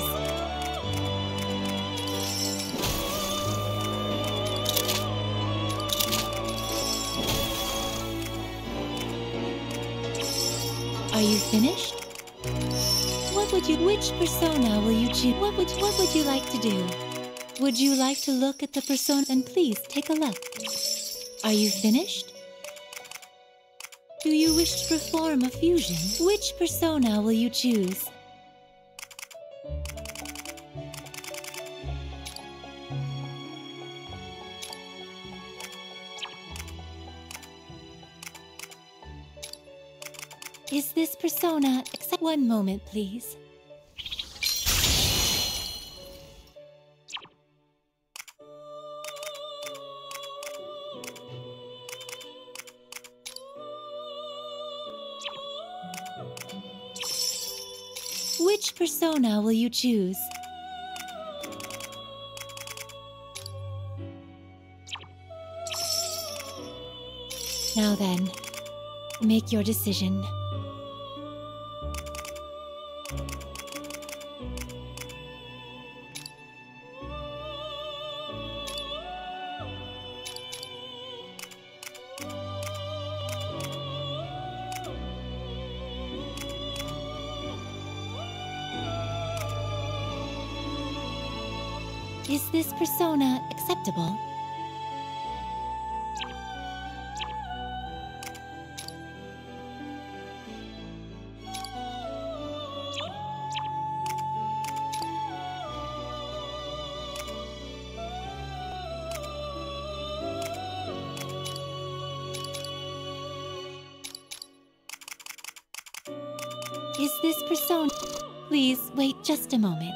Are you finished? What would you, which persona will you choose? What would, what would you like to do? Would you like to look at the persona? Then please take a look. Are you finished? Do you wish to perform a fusion? Which persona will you choose? Is this persona accept? One moment, please. Which persona will you choose? Now then, make your decision. Is this persona acceptable? Is this persona? Please wait just a moment.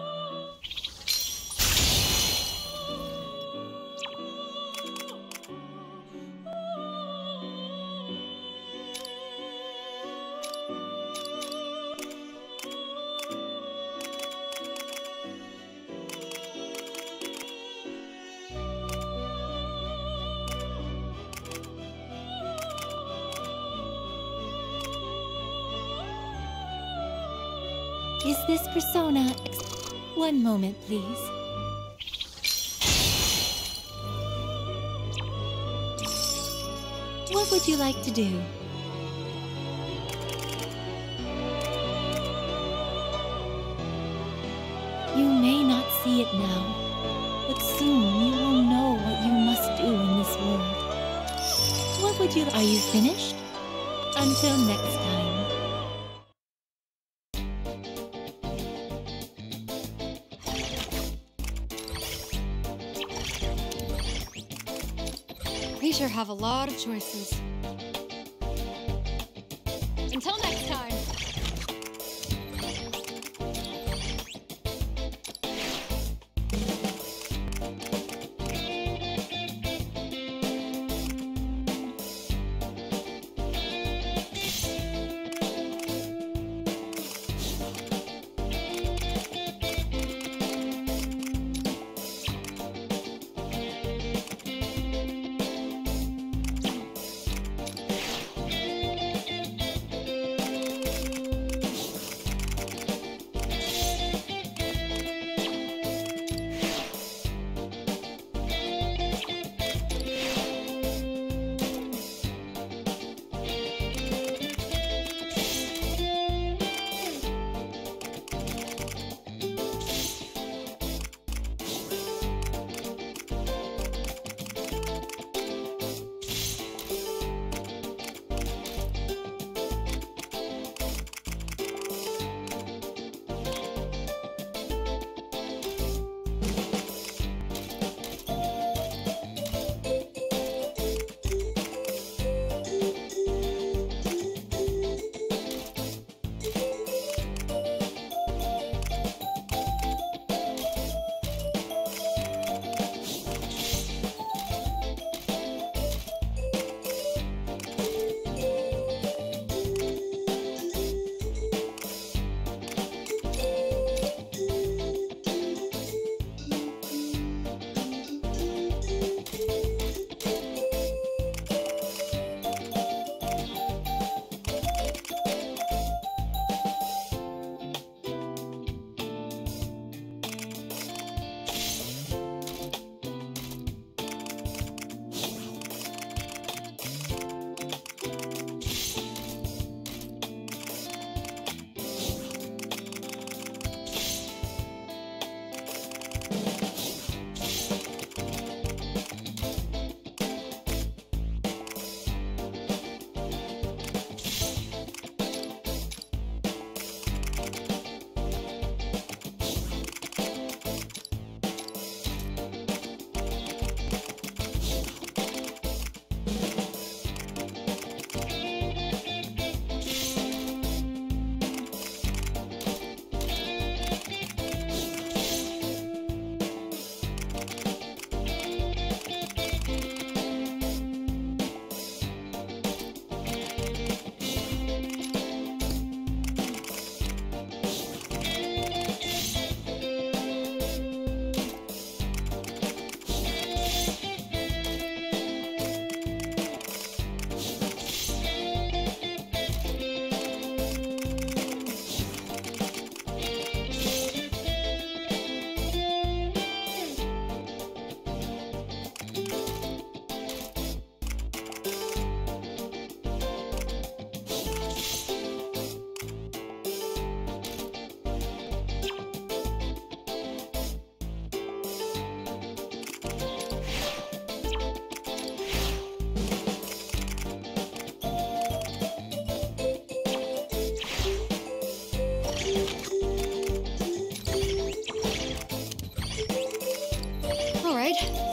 Is this persona ex- One moment, please. What would you like to do? You may not see it now, but soon you will know what you must do in this world. What would you- Are you finished? Until next time. We sure have a lot of choices. Until next time.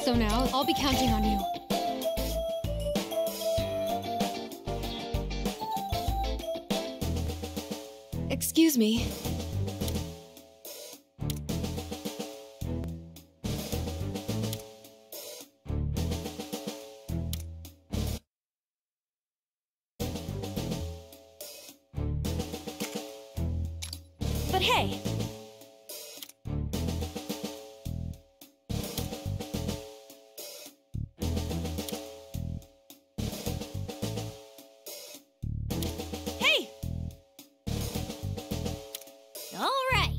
So now, I'll be counting on you. Excuse me. But hey, hey! All right.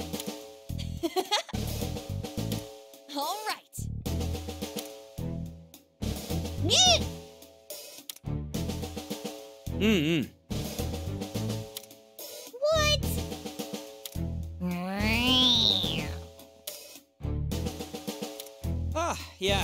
All right. Mm-mm. What? Ah, yeah.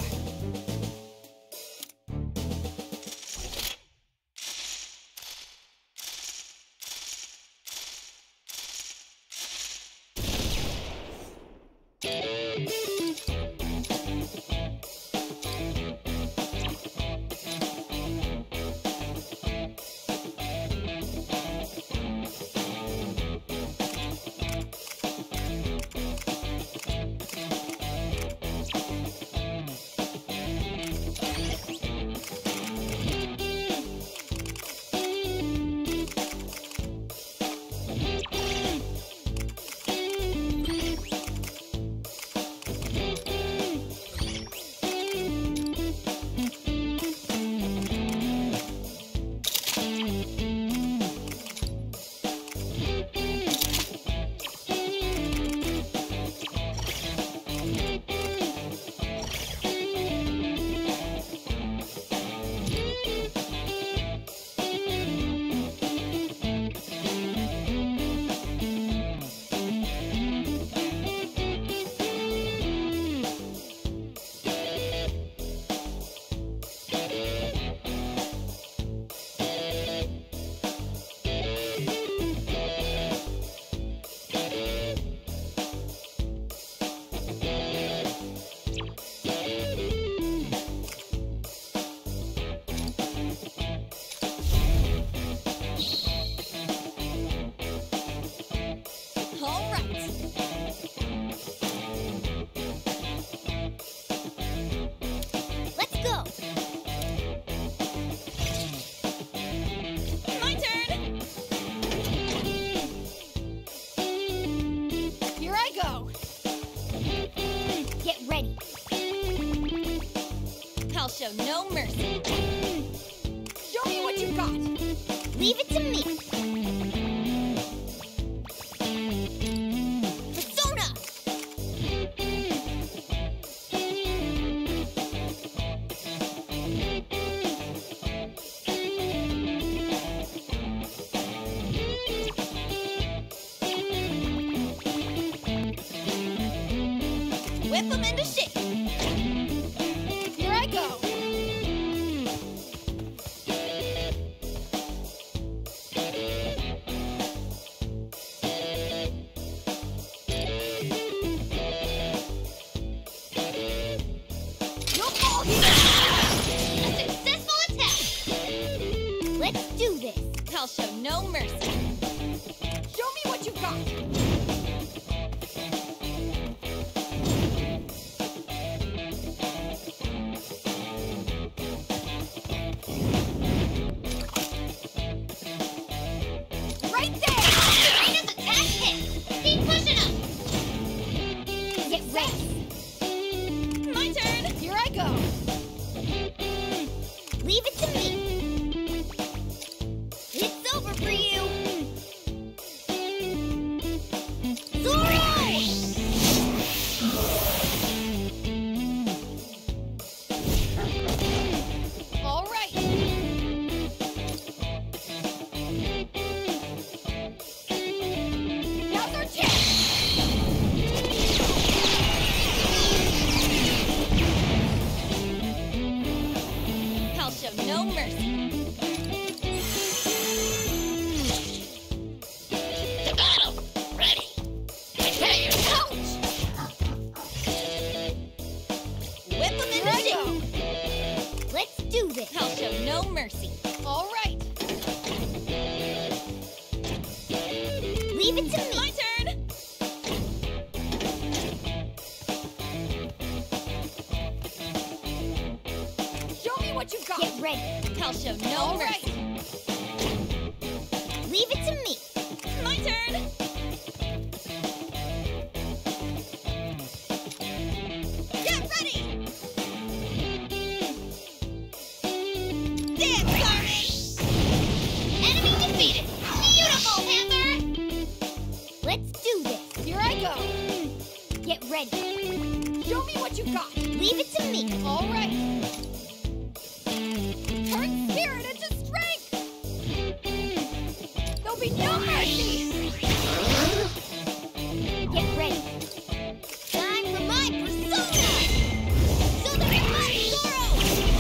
show no mercy. Show me what you've got. Leave it to me. Persona! Whip them into shape. Here I go. No ball here! A successful attack! Let's do this. I'll show no mercy. Show me what you've got. Right there! Serena's attack hits! Keep pushing him! Get ready! My turn. Here I go. Leave it to me! It's over for you! Leave it to me. My turn! Show me what you've got. Get ready. I'll show no All mercy. right. Leave it to me. My turn! Get ready! Dance, Garnet! Enemy defeated! Beautiful, Panther! Let's do this. Here I go. Get ready. Show me what you've got. Leave it to me. All right. Turn spirit into strength. There'll be no mercy. Get ready. Time for my persona! So that I might sorrow!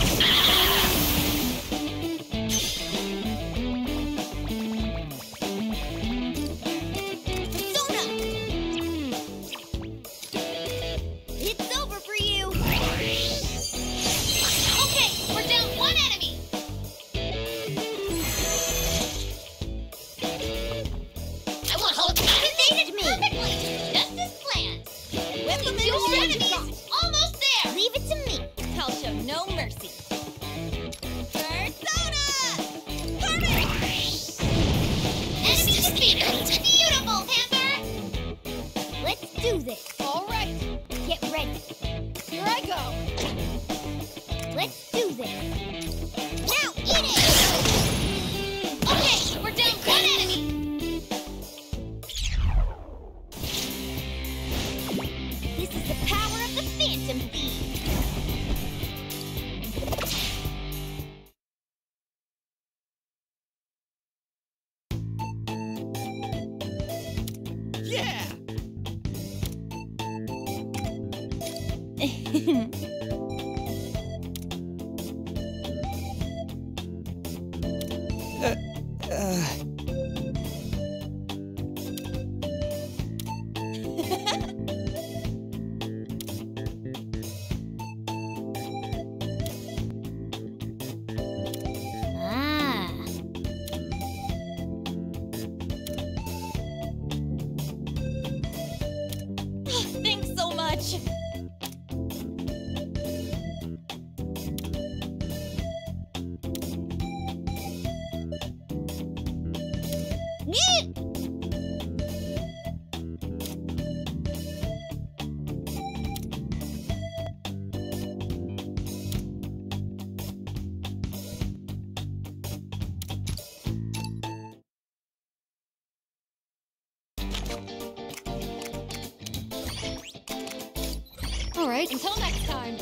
Persona! It's over for you. Okay, we're down one enemy! I want hold Defeated me. perfectly! Just as planned! Weapons Your your enemies. enemies! Almost there! Leave it to me. I'll show no mercy. Persona! Perfect! Enemy defeated! Beautiful, Panther! Let's do this. All right. Get ready. Here I go. Let's do this. Now eat it! Okay, we're down one enemy! This is the power of the Phantom Beam. Yeah! Ah. Thanks so much. All right. Until next time.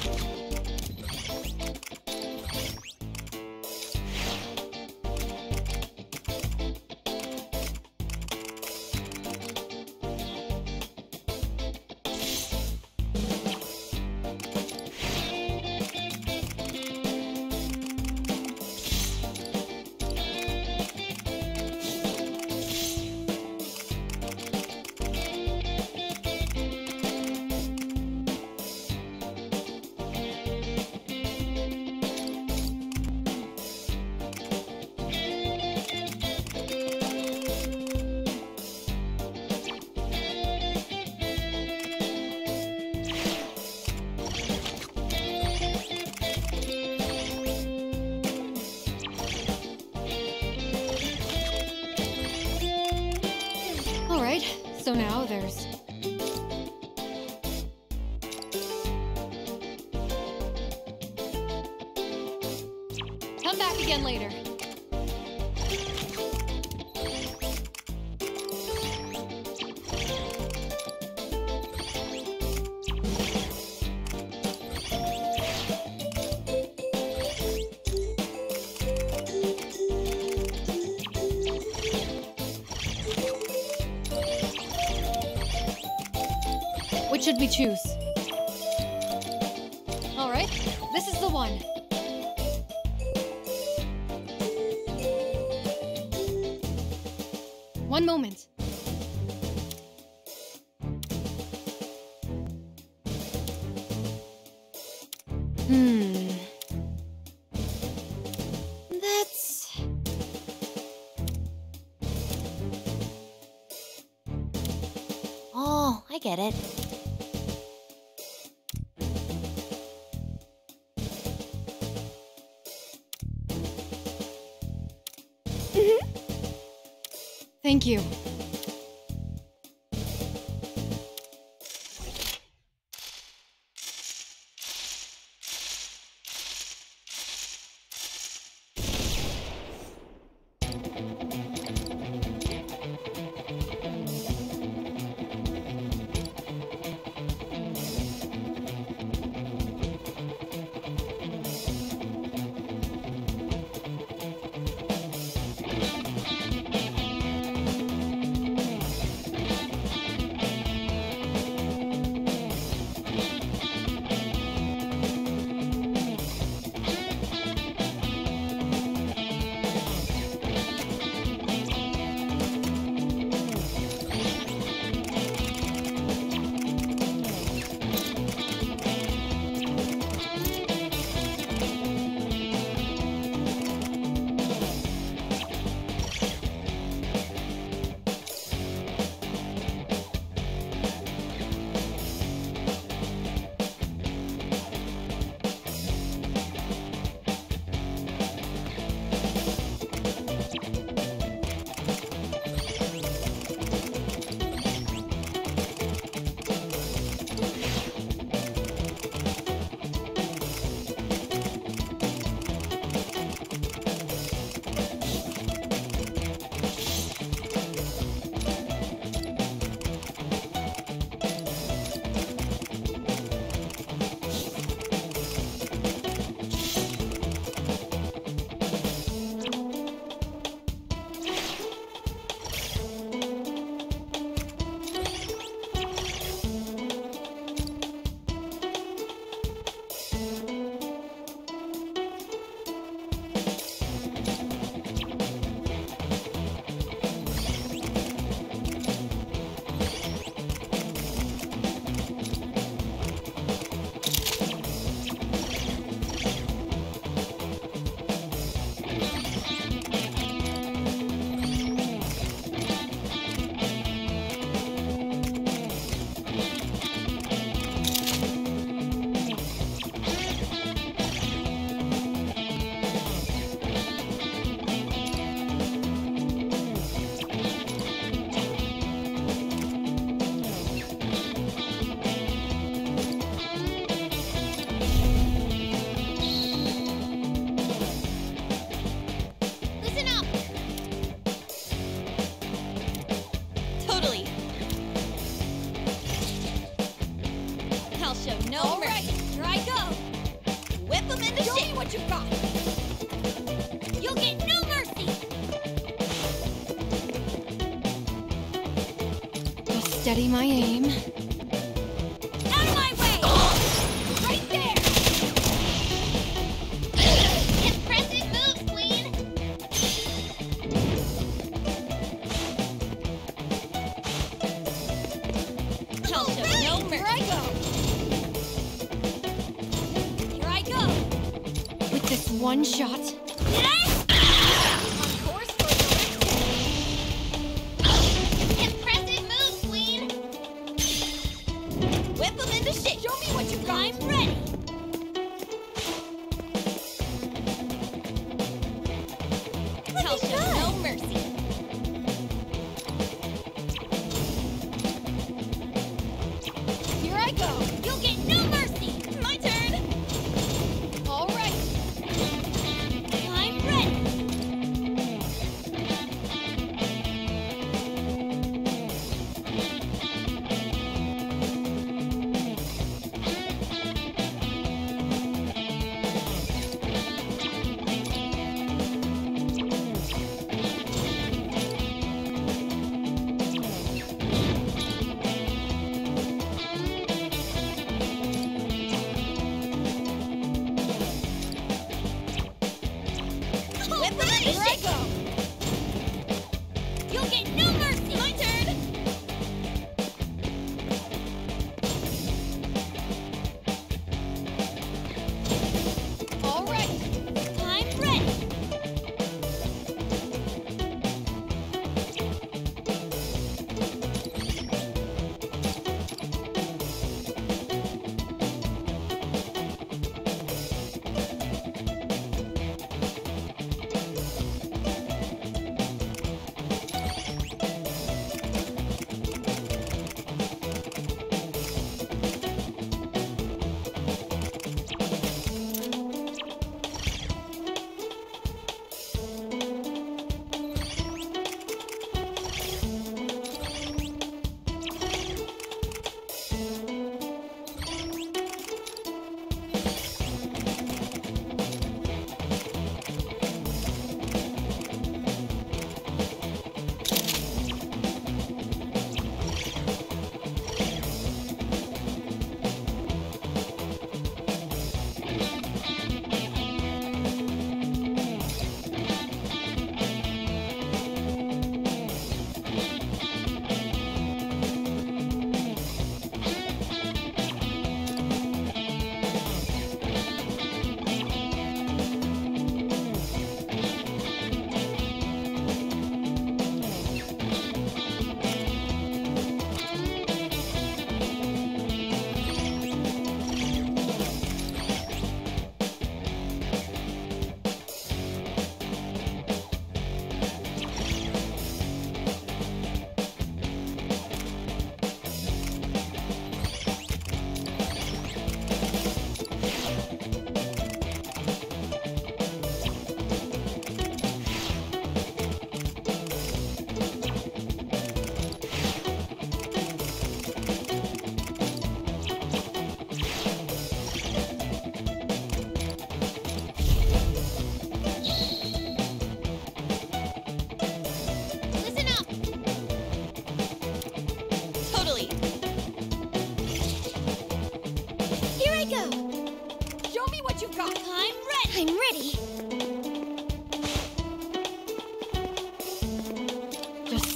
All right. So now there's. Come back again later. Which should we choose? All right, this is the one. One moment. Hmm. That's... I get it. Thank you. what you've got. You'll get no mercy. I'll steady my aim. Out of my way! Right there! Impressive moves, Queen! I'll show no mercy. Here I go! Here I go! With this one shot, On course for the Impressive moves, Queen! Whip them into shape. Show me what you've got. I'm ready. I'll show no mercy. Here I go. You'll get no mercy. My turn. all right. I'm ready. Whip them into shape. Here I go. You'll get no mercy. My turn. All right. I'm ready.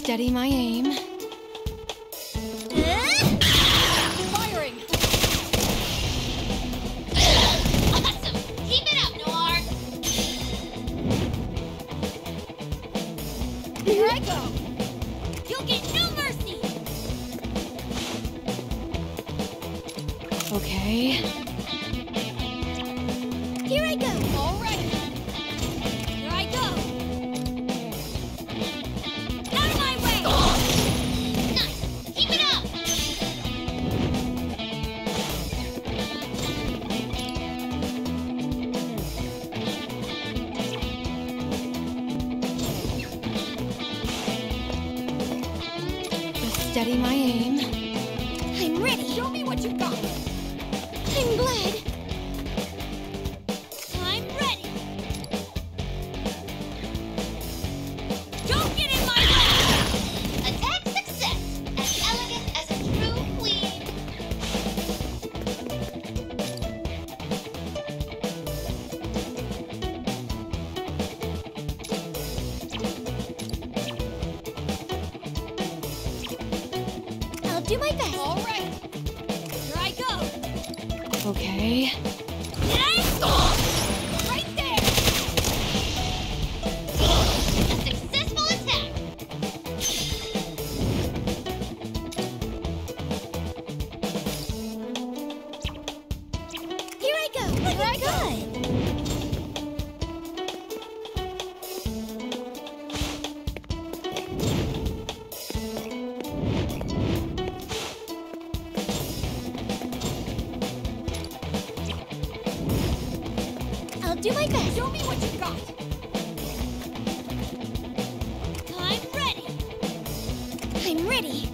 Steady my aim. Firing! Awesome! Keep it up, Noir! Here I go! You'll get no mercy! Okay. Here I go! All right. Here I go! Out of my way! Nice! Keep it up! Just steady my aim. I'm ready! Show me what you got! I'm glad! I'm ready! Don't get in my way! Attack success! As elegant as a true queen! I'll do my best! All right. Here I go! Okay. Right there! A successful attack! Here I go! Here I go! I'll do my best. Show me what you got! I'm ready. I'm ready.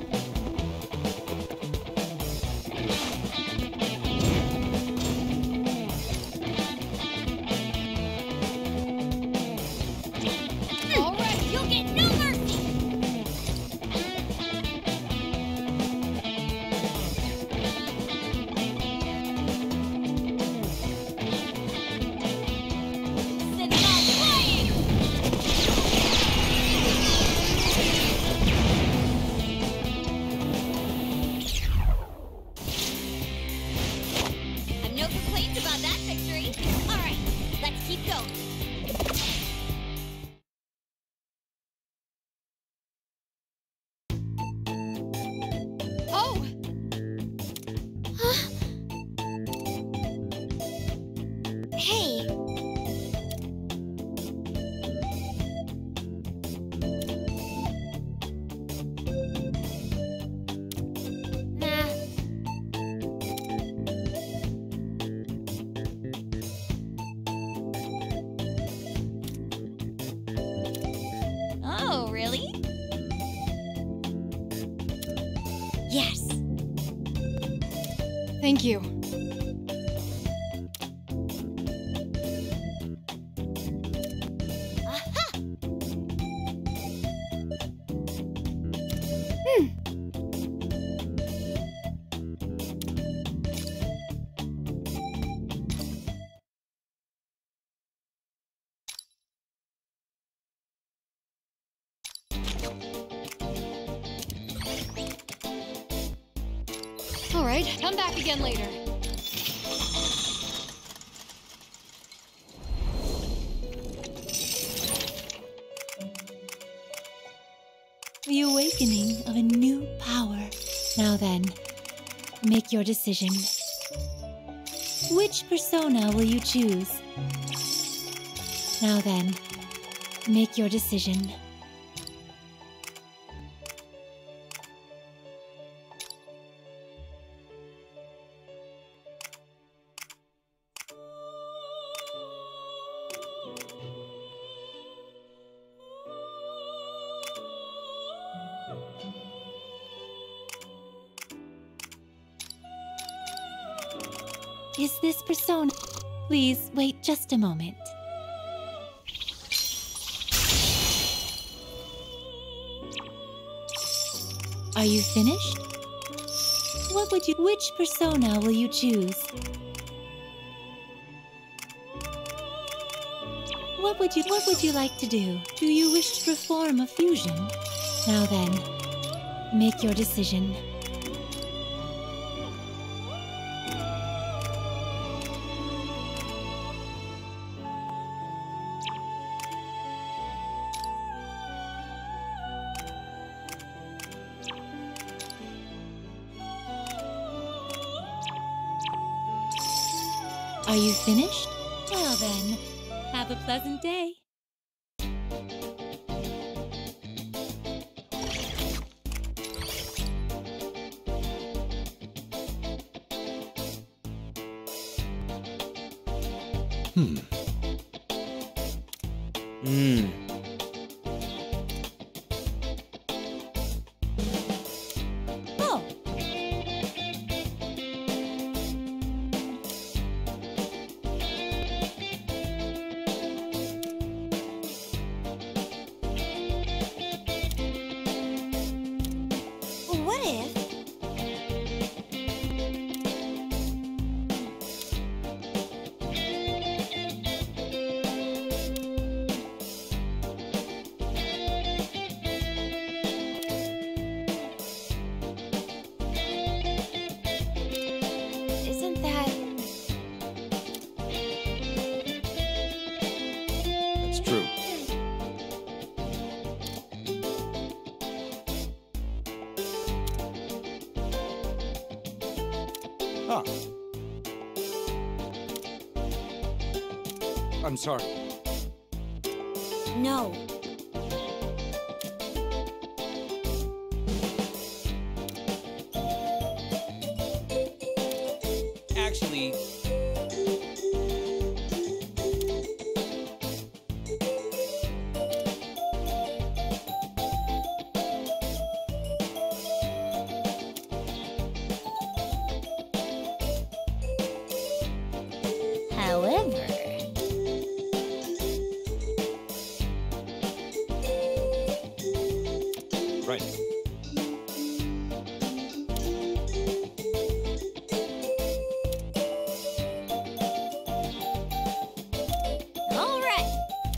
All right. You'll get no mercy. Send it all flying. I've no complaints about that victory. All right, let's keep going. Oh! Hey. Nah. Oh, really? Yes. Thank you. Aha! All right. Come back again later. The awakening of a new power. Now then, make your decision. Which persona will you choose? Now then, make your decision. Is this persona? Please wait just a moment. Are you finished? What would you, which persona will you choose? What would you, what would you like to do? Do you wish to perform a fusion? Now then, make your decision. Are you finished? Well then, have a pleasant day. Hmm. Hmm. Oh, what if? Isn't that... That's true. Ah. I'm sorry. No. Actually, However, Right. all right.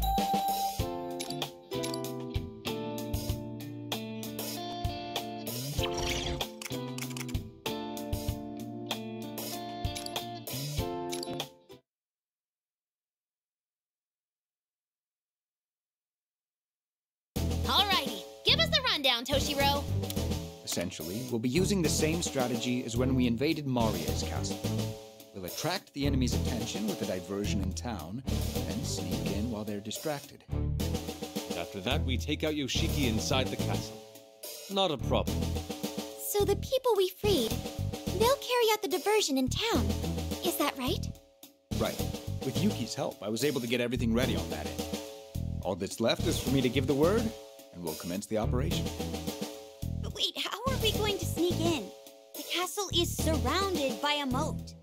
Alrighty, give us the rundown, Toshiro. Essentially, we'll be using the same strategy as when we invaded Maria's castle. We'll attract the enemy's attention with a diversion in town, then sneak in while they're distracted. And after that, we take out Yoshiki inside the castle. Not a problem. So the people we freed, they'll carry out the diversion in town. Is that right? Right. With Yuki's help, I was able to get everything ready on that end. All that's left is for me to give the word, and we'll commence the operation. But wait, how are we going to sneak in? The castle is surrounded by a moat.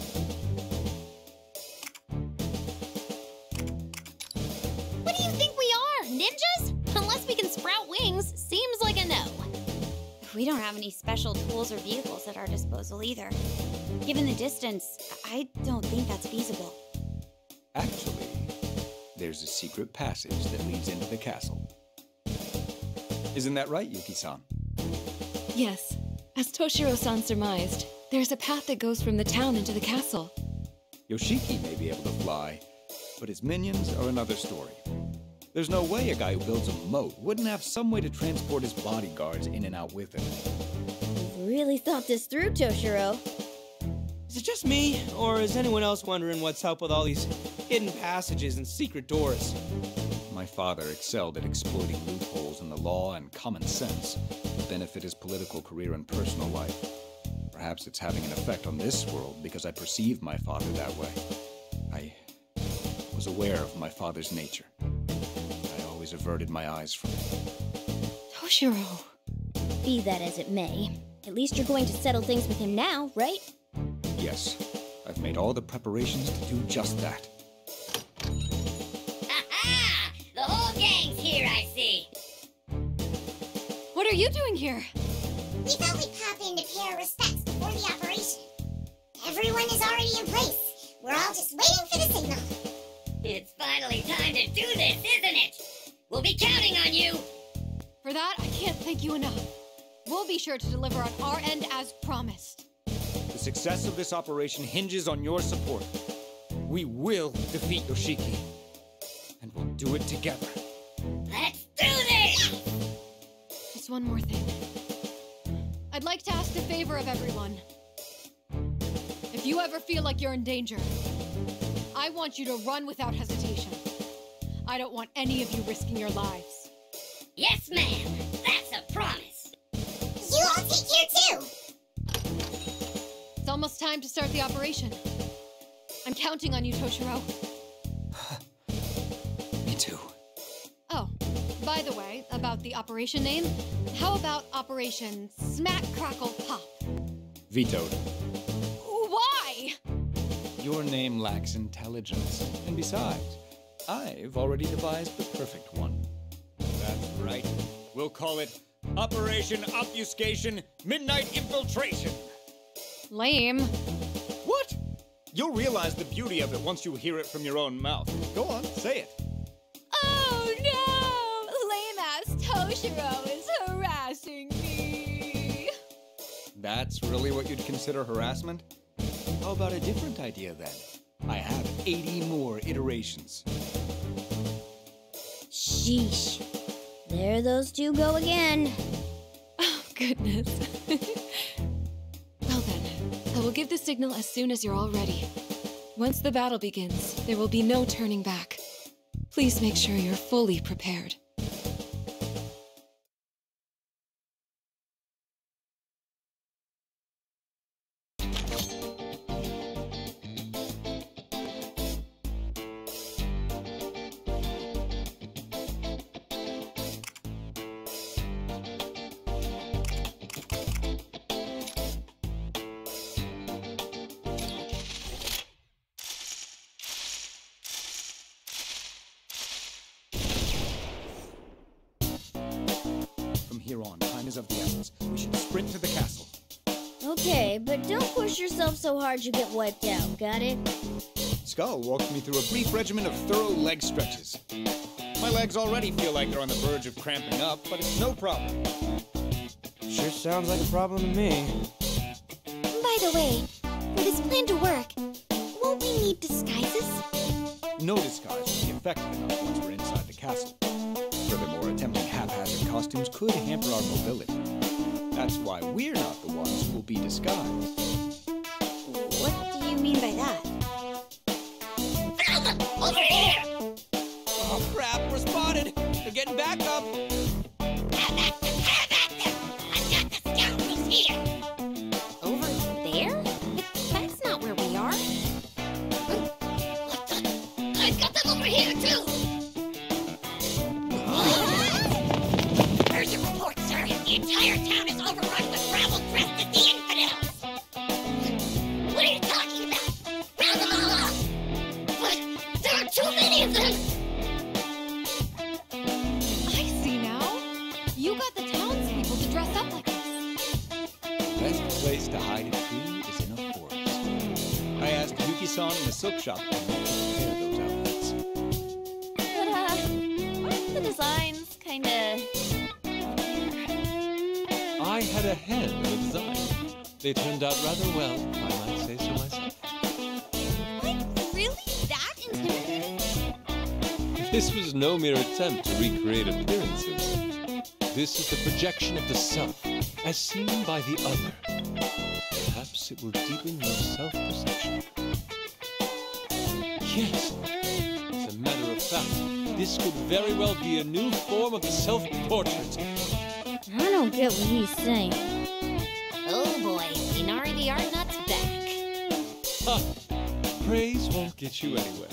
What do you think we are, ninjas? Unless we can sprout wings, seems like a no. We don't have any special tools or vehicles at our disposal either. Given the distance, I don't think that's feasible. Actually, there's a secret passage that leads into the castle. Isn't that right, Yuki-san? Yes. As Toshiro-san surmised, there's a path that goes from the town into the castle. Yoshiki may be able to fly, but his minions are another story. There's no way a guy who builds a moat wouldn't have some way to transport his bodyguards in and out with him. You've really thought this through, Toshiro. is it just me, or is anyone else wondering what's up with all these hidden passages and secret doors? My father excelled at exploiting loopholes in the law and common sense to benefit his political career and personal life. Perhaps it's having an effect on this world because I perceive my father that way. I was aware of my father's nature. I always averted my eyes from it. Toshiro. Be that as it may, at least you're going to settle things with him now, right? Yes, I've made all the preparations to do just that. Ha-ha! The whole gang's here, I see. What are you doing here? We thought we'd pop in to pay our respects before the operation. Everyone is already in place. We're all just waiting for the signal. It's finally time to do this, isn't it? We'll be counting on you. For that, I can't thank you enough. We'll be sure to deliver on our end as promised. The success of this operation hinges on your support. We will defeat Yoshiki. And we'll do it together. Let's do this! Just one more thing. I'd like to ask a favor of everyone. If you ever feel like you're in danger, I want you to run without hesitation. I don't want any of you risking your lives. Yes, ma'am. That's a promise. You all take care too. It's almost time to start the operation. I'm counting on you, Toshiro. Me too. Oh, by the way, about the operation name, how about Operation Smack Crackle Pop? Vetoed. Why? Your name lacks intelligence. And besides, I've already devised the perfect one. That's right. We'll call it Operation Obfuscation Midnight Infiltration. Lame. What? You'll realize the beauty of it once you hear it from your own mouth. Go on, say it. Oh no! Lame-ass Toshiro is harassing me. That's really what you'd consider harassment? How about a different idea then? I have eighty more iterations. Sheesh. There those two go again. Oh, goodness. Well then, I will give the signal as soon as you're all ready. Once the battle begins, there will be no turning back. Please make sure you're fully prepared. Here on, time is of the essence. We should sprint to the castle. Okay, but don't push yourself so hard you get wiped out, got it? Skull walked me through a brief regimen of thorough leg stretches. My legs already feel like they're on the verge of cramping up, but it's no problem. Sure sounds like a problem to me. By the way, for this plan to work, won't we need disguises? No disguise will be effective enough once we're inside the castle. Furthermore, attempting haphazard costumes could hamper our mobility. That's why we're not the ones who will be disguised. What do you mean by that? Velma, over here! Oh crap, we're spotted! They're getting back up! Have at them! Have at them! I've got the scoundrels here! Over there? That's not where we are. What the? I've got them over here too! Here's your report, sir. The entire town is overrun with rabble-dressed the infidels. What are you talking about? Round them all up! But there are too many of them! I see now. You got the townspeople to dress up like this. Best place to hide a tree is in a forest. I asked Yuki-san in the silk shop to prepare those outfits. But, uh, aren't the designs kinda... I had a hand in the design. They turned out rather well, if I might say so myself. Like, really? That intimidating? This was no mere attempt to recreate appearances. This is the projection of the self, as seen by the other. Perhaps it will deepen your self-perception. Yes, as a matter of fact, this could very well be a new form of the self-portrait. I don't get what he's saying. Oh boy, Inari the Art Nut's back. Ha! Praise won't get you anywhere.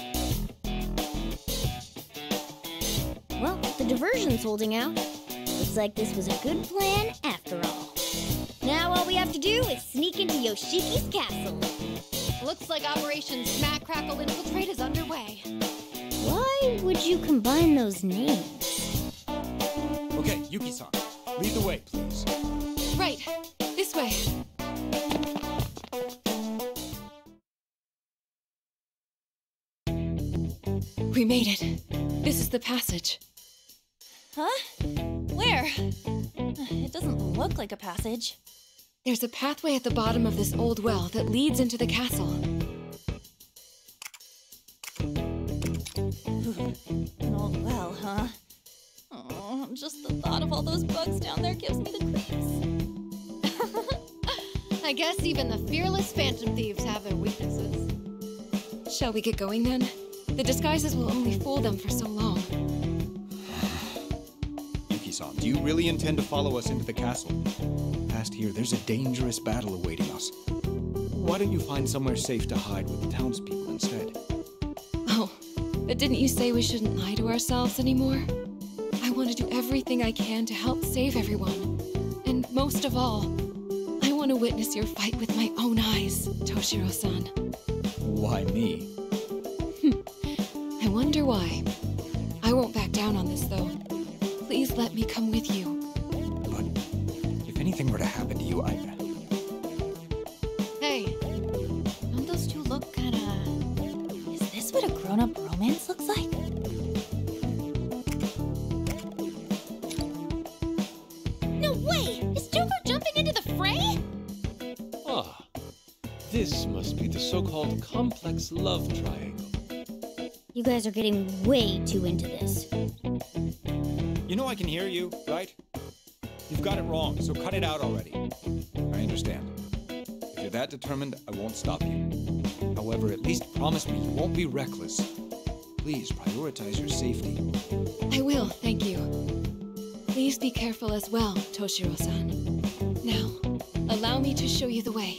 Well, the diversion's holding out. Looks like this was a good plan after all. Now all we have to do is sneak into Yoshiki's castle. Looks like Operation Smack Crackle Infiltrate is underway. Why would you combine those names? Okay, Yuki-san, lead the way, please. Right, this way. We made it. This is the passage. Huh? Where? It doesn't look like a passage. There's a pathway at the bottom of this old well that leads into the castle. An old well, huh? Oh, just the thought of all those bugs down there gives me the creeps. I guess even the fearless phantom thieves have their weaknesses. Shall we get going then? The disguises will only fool them for so long. Yuki-san, do you really intend to follow us into the castle? Past here, there's a dangerous battle awaiting us. Why don't you find somewhere safe to hide with the townspeople instead? Oh, but didn't you say we shouldn't lie to ourselves anymore? I want to do everything I can to help save everyone. And most of all, I want to witness your fight with my own eyes, Toshiro-san. Why me? I wonder why. I won't back down on this, though. Please let me come with you. But if anything were to happen to you, I... Hey, Don't those two look kinda... Is this what a grown-up romance looks like? No way! Is Joker jumping into the fray? Ah, this must be the so-called complex love triangle. You guys are getting way too into this. You know I can hear you, right? You've got it wrong, so cut it out already. I understand. If you're that determined, I won't stop you. However, at least promise me you won't be reckless. Please prioritize your safety. I will, thank you. Please be careful as well, Toshiro-san. Now, allow me to show you the way.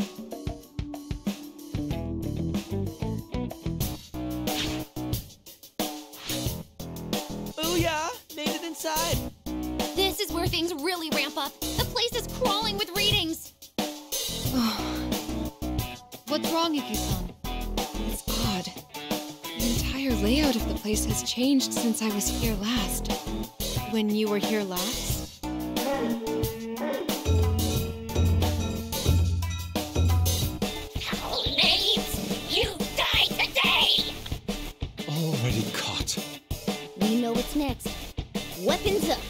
Booyah! Made it inside! This is where things really ramp up. The place is crawling with readings. what's wrong, Yuki-san? It's odd. The entire layout of the place has changed since I was here last. When you were here last? Already caught. We know what's next. Weapons up!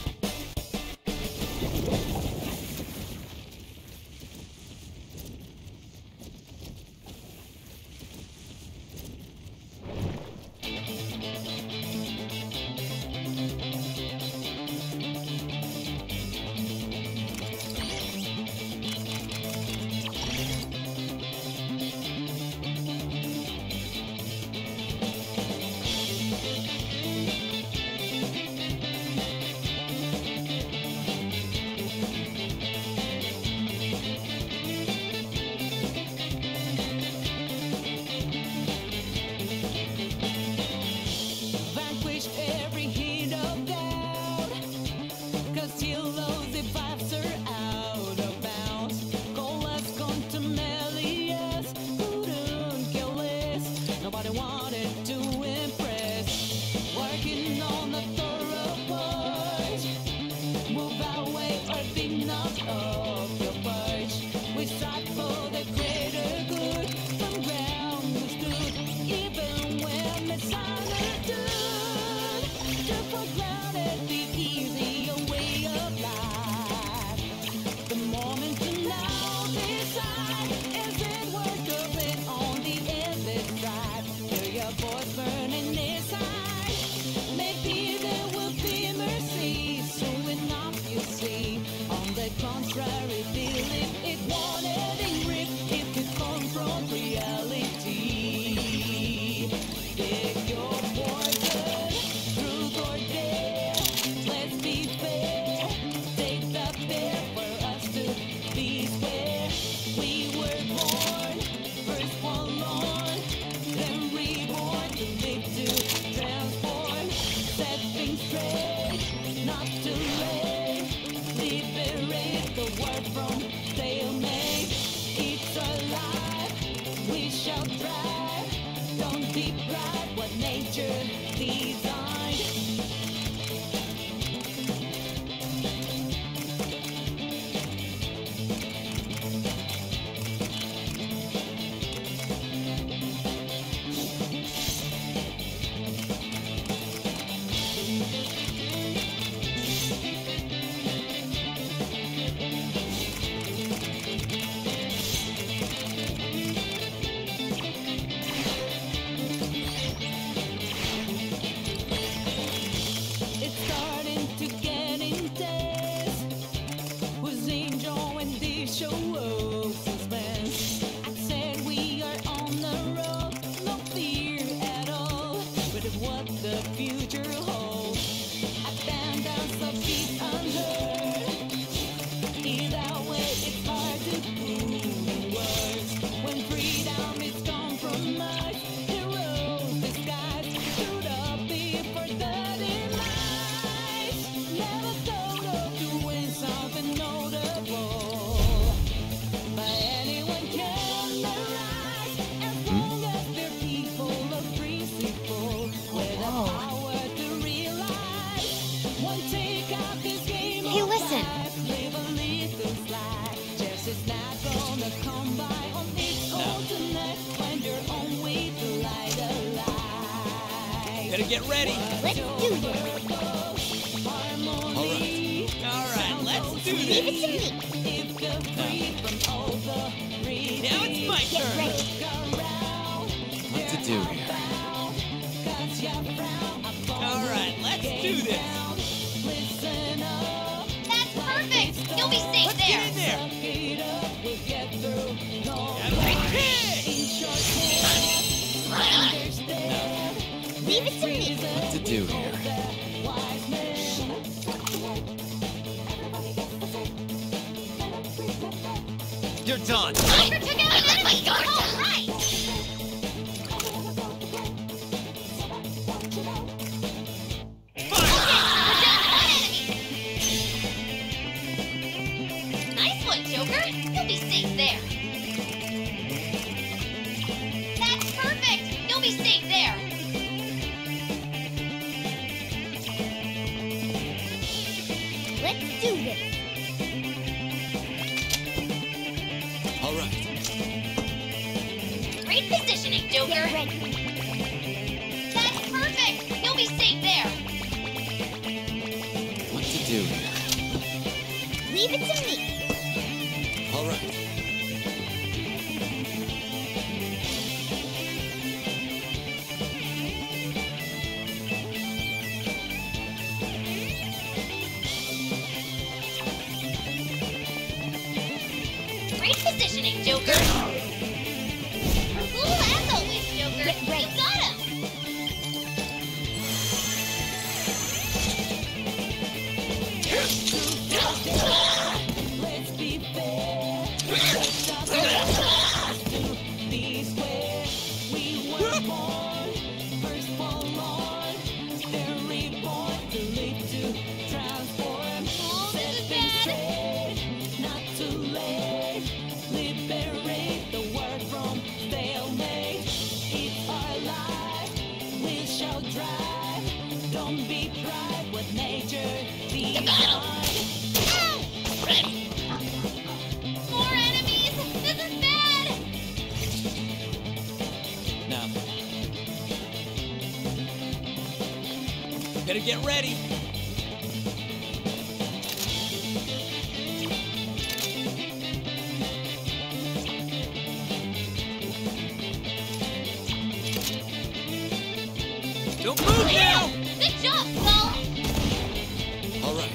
Better get ready. Let's do this. All right. All right, let's do Leave this. it to me. Now it's my Get turn. ready. What to do here? All right, let's do this. That's perfect! You'll be safe Let's there! get in there. Leave it to me. What to do here? You're done. Joker took out an enemy! All right! Nice one, Joker! You'll be safe there! That's perfect! You'll be safe there! Let's do this. All right. Great positioning, Joker! Get ready. That's perfect! You'll be safe there! What to do here? Leave it to me. All right. Great positioning, Joker! Cool as always, Joker! Get ready. You got him! Oh, this is bad! More enemies! This is bad! Now. Better get ready. Don't move now! Good job, Skull! All right.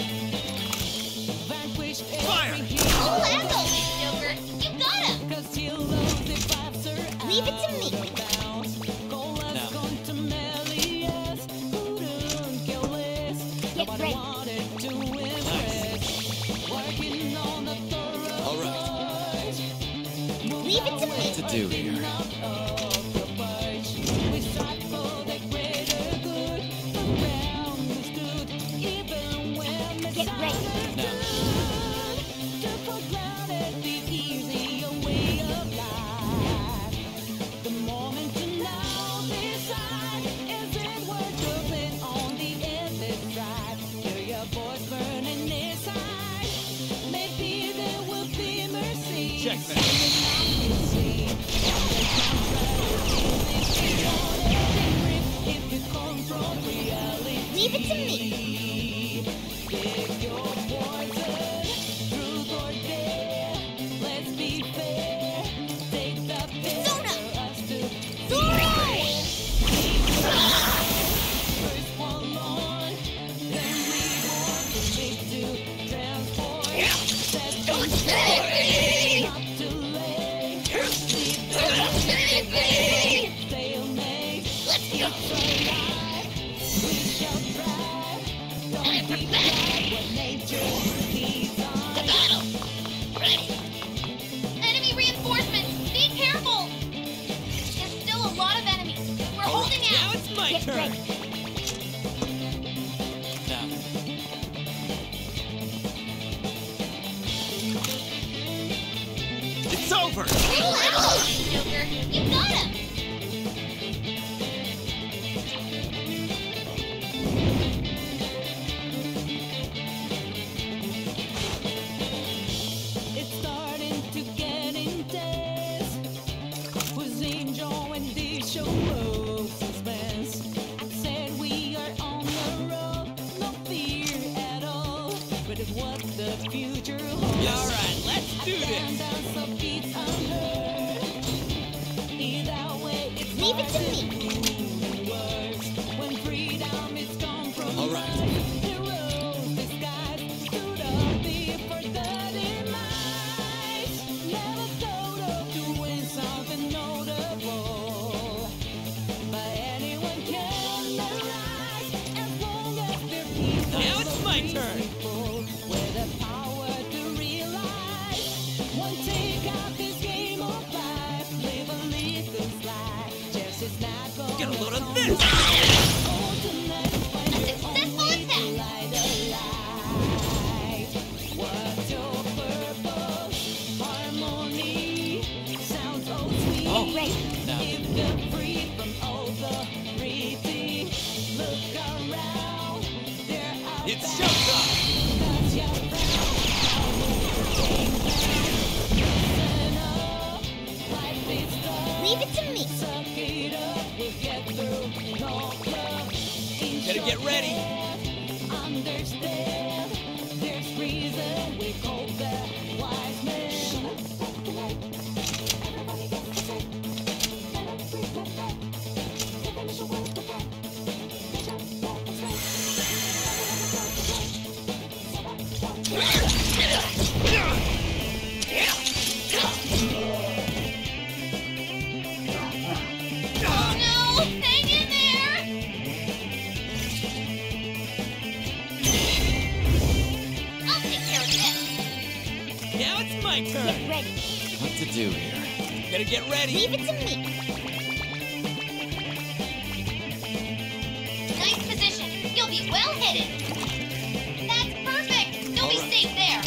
Fire! Cool as always, Joker! You got him! Leave it to me. Now. Get ready. All right. Leave it to me. What to do here? Get ready. Now. Checkmate. Leave it to me. Zona. Zora. Enemy reinforcements! Be careful! There's still a lot of enemies. We're holding Now out! it's my Get turn. ready. Now. It's over! Cool as always, Joker! You got him! do this! Leave it to me. All right. Now it's my turn! Get a load of this! A successful attack! Oh, Right. now. It's showtime! Leave it to me. Better get ready! Oh no! Hang in there! I'll take care of this. Now it's my turn! Ready. What to do here? Better get ready! Leave it to me. Nice position. You'll be well hidden. That's perfect. You'll be safe there.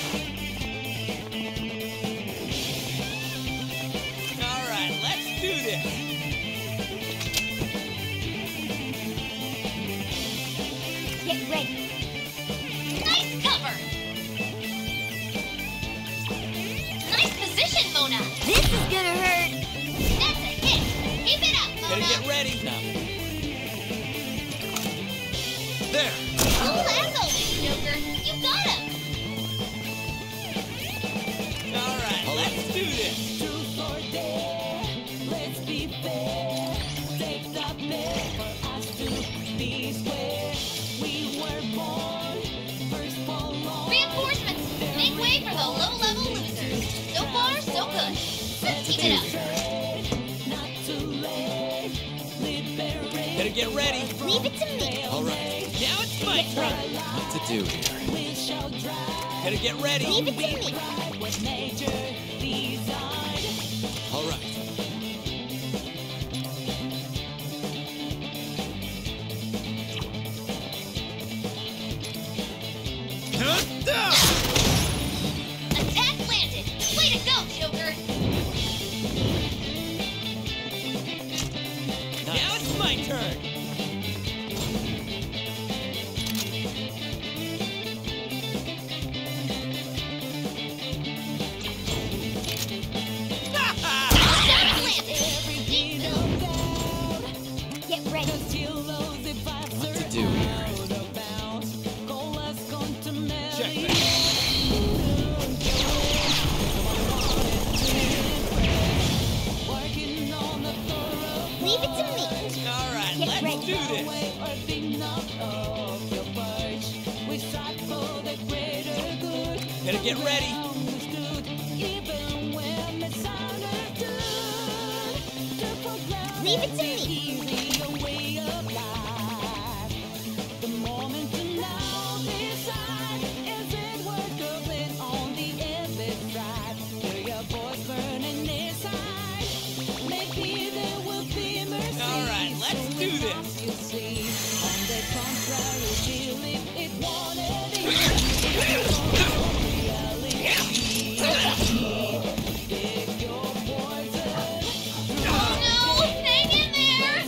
All right, let's do this! Get ready. Nice cover. Nice position, Mona. This is gonna hurt. That's a hit. Keep it up, Better Mona. get ready! Now. There. Cool as always, Joker. You got him. All right, let's do this! Reinforcements. Make way for the low-level losers. So far, so good. Let's keep it up. Better get ready! Leave it to me. All right. Now it's my turn! What to do here? Better get ready! Leave it to me. All right. Attack landed. Way to go, Joker. Now it's my turn! Attack landed. Get ready. What to do here? Check that. Leave it to me. All right, Get let's ready. do this! Better get ready! Leave it to me. All right, let's do this! Oh no! Hang in there!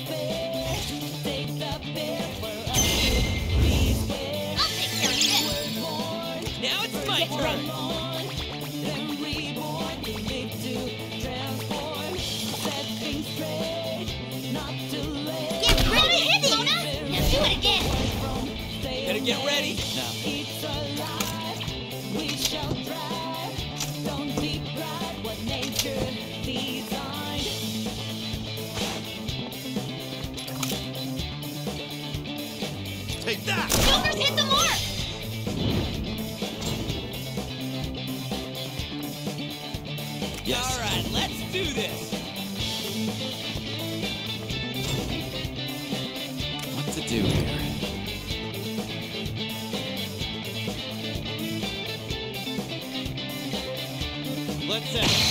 I'll take care of this. Now it's my turn! Get ready, hit Mona! Now do it again. Better get ready! Now. Yes. All right, let's do this. What to do here? Let's set.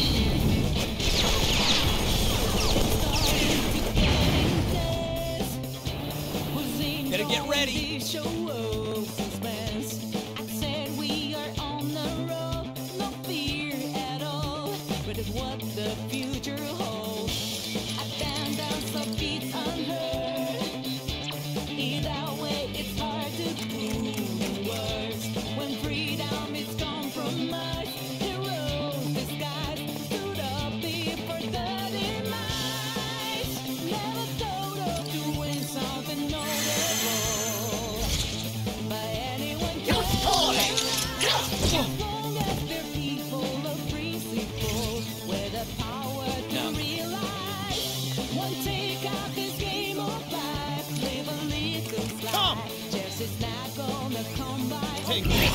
Better get ready. What the future holds. I found out some beats unheard. Either way, it's hard to prove words. When freedom is compromised, heroes disguised stood up before the demise. Never thought of doing something notable by anyone. Just call it. As long as they're people of principle. The power to no. realize one take out this game of life. Live a little life. Just is not gonna come by. Take it.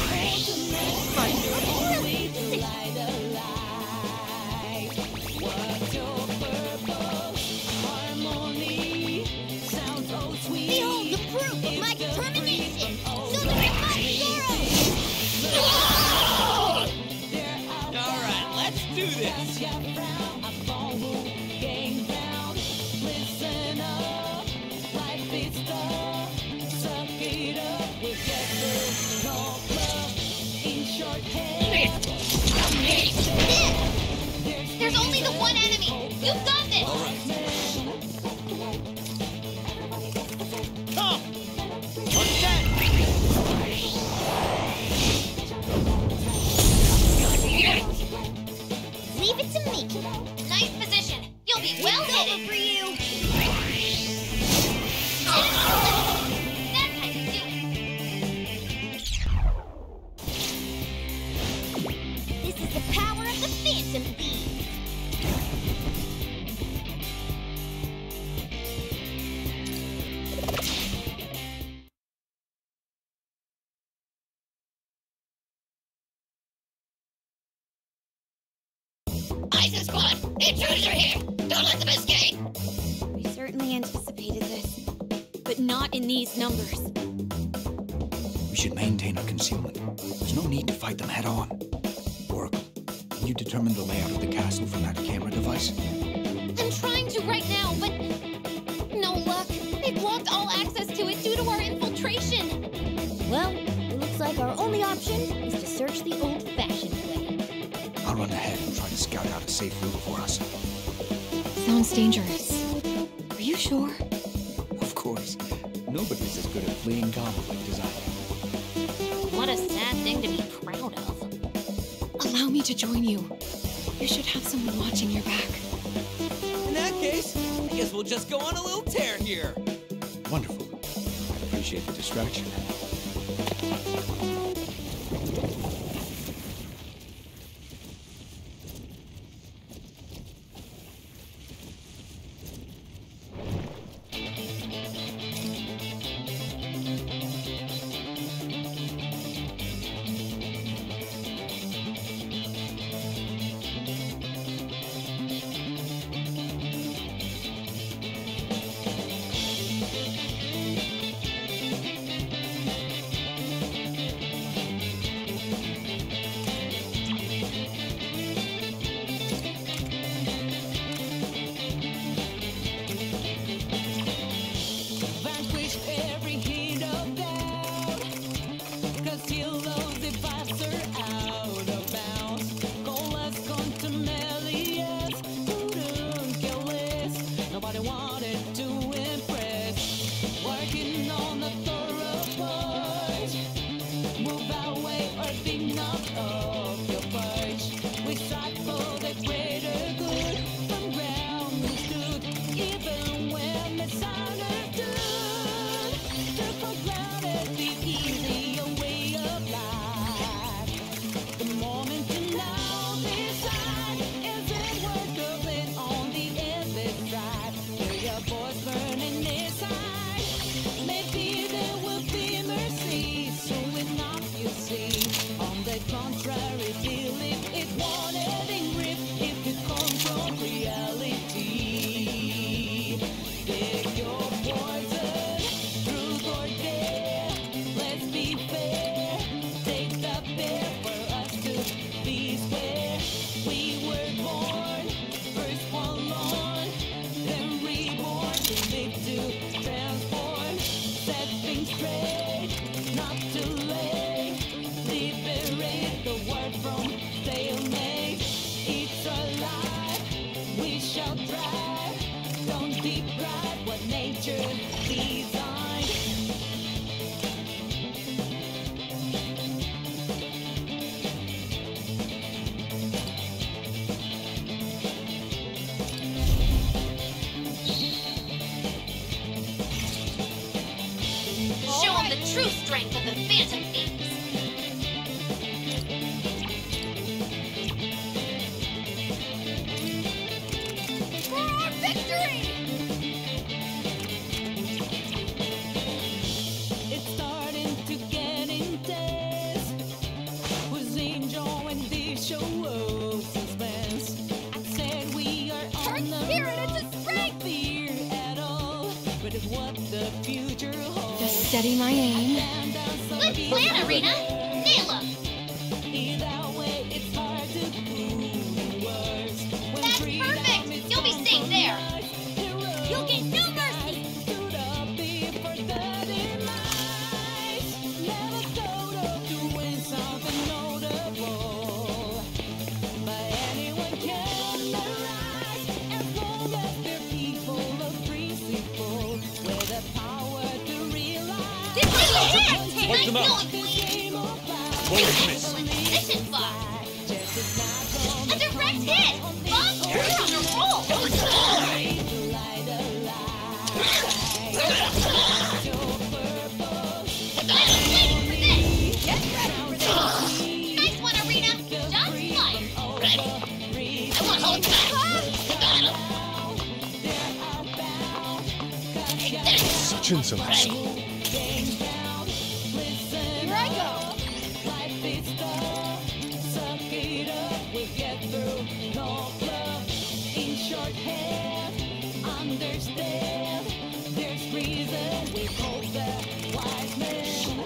Only to light a light. What's your purpose? Harmony sounds so sweet. Behold the proof of my determination. So the remote All right, let's do this. There's only the one enemy. You've got this. All right. Come. What's that? Leave it to me. Nice position. You'll be well hidden. For you. That's how you do it. This is the power of the Phantom Beast. Isis Squad! Intruders are here! Don't let them escape! We certainly anticipated this, but not in these numbers. We should maintain our concealment. There's no need to fight them head on. Oracle, can you determine the layout of the castle from that camera device? I'm trying to right now, but no luck. They blocked all access to it due to our infiltration. Well, it looks like our only option is to search the old-fashioned way. I'll run ahead and try to scout out a safe route for us. Sounds dangerous. Are you sure? Of course. Nobody's as good at fleeing conflict as I am. What a sad thing to be proud of. Allow me to join you. You should have someone watching your back. In that case, I guess we'll just go on a little tear here. Wonderful. I appreciate the distraction. strength of the Phantom Thieves. For our victory! It's starting to get intense. Was Angel and this show of suspense? I said we are Turn on the spirit into road, strength! no fear at all. But it's what the future holds. Just steady my aim. Down, down, some Good beats plan, are Arena. there. Nail 'em. Either way, it's hard to put words. When That's freedom perfect. is You'll be gone safe from there. us, heroes You'll get no mercy. stood up before the demise. Never thought of doing something notable, but anyone can rise as long as they're people of principle with the power to realize. This is a hit! Wipe them out. Beautiful in position, Bob. A direct hit! Bob, you're on a roll! I'm waiting for this! Get ready for this! Nice one, Arena! Just fine! Ready? I want hold back! Such insolence. Here I go! Life is tough, suck it up, we'll get through. No love in shorthand, understand. There's reason we hope that wise men.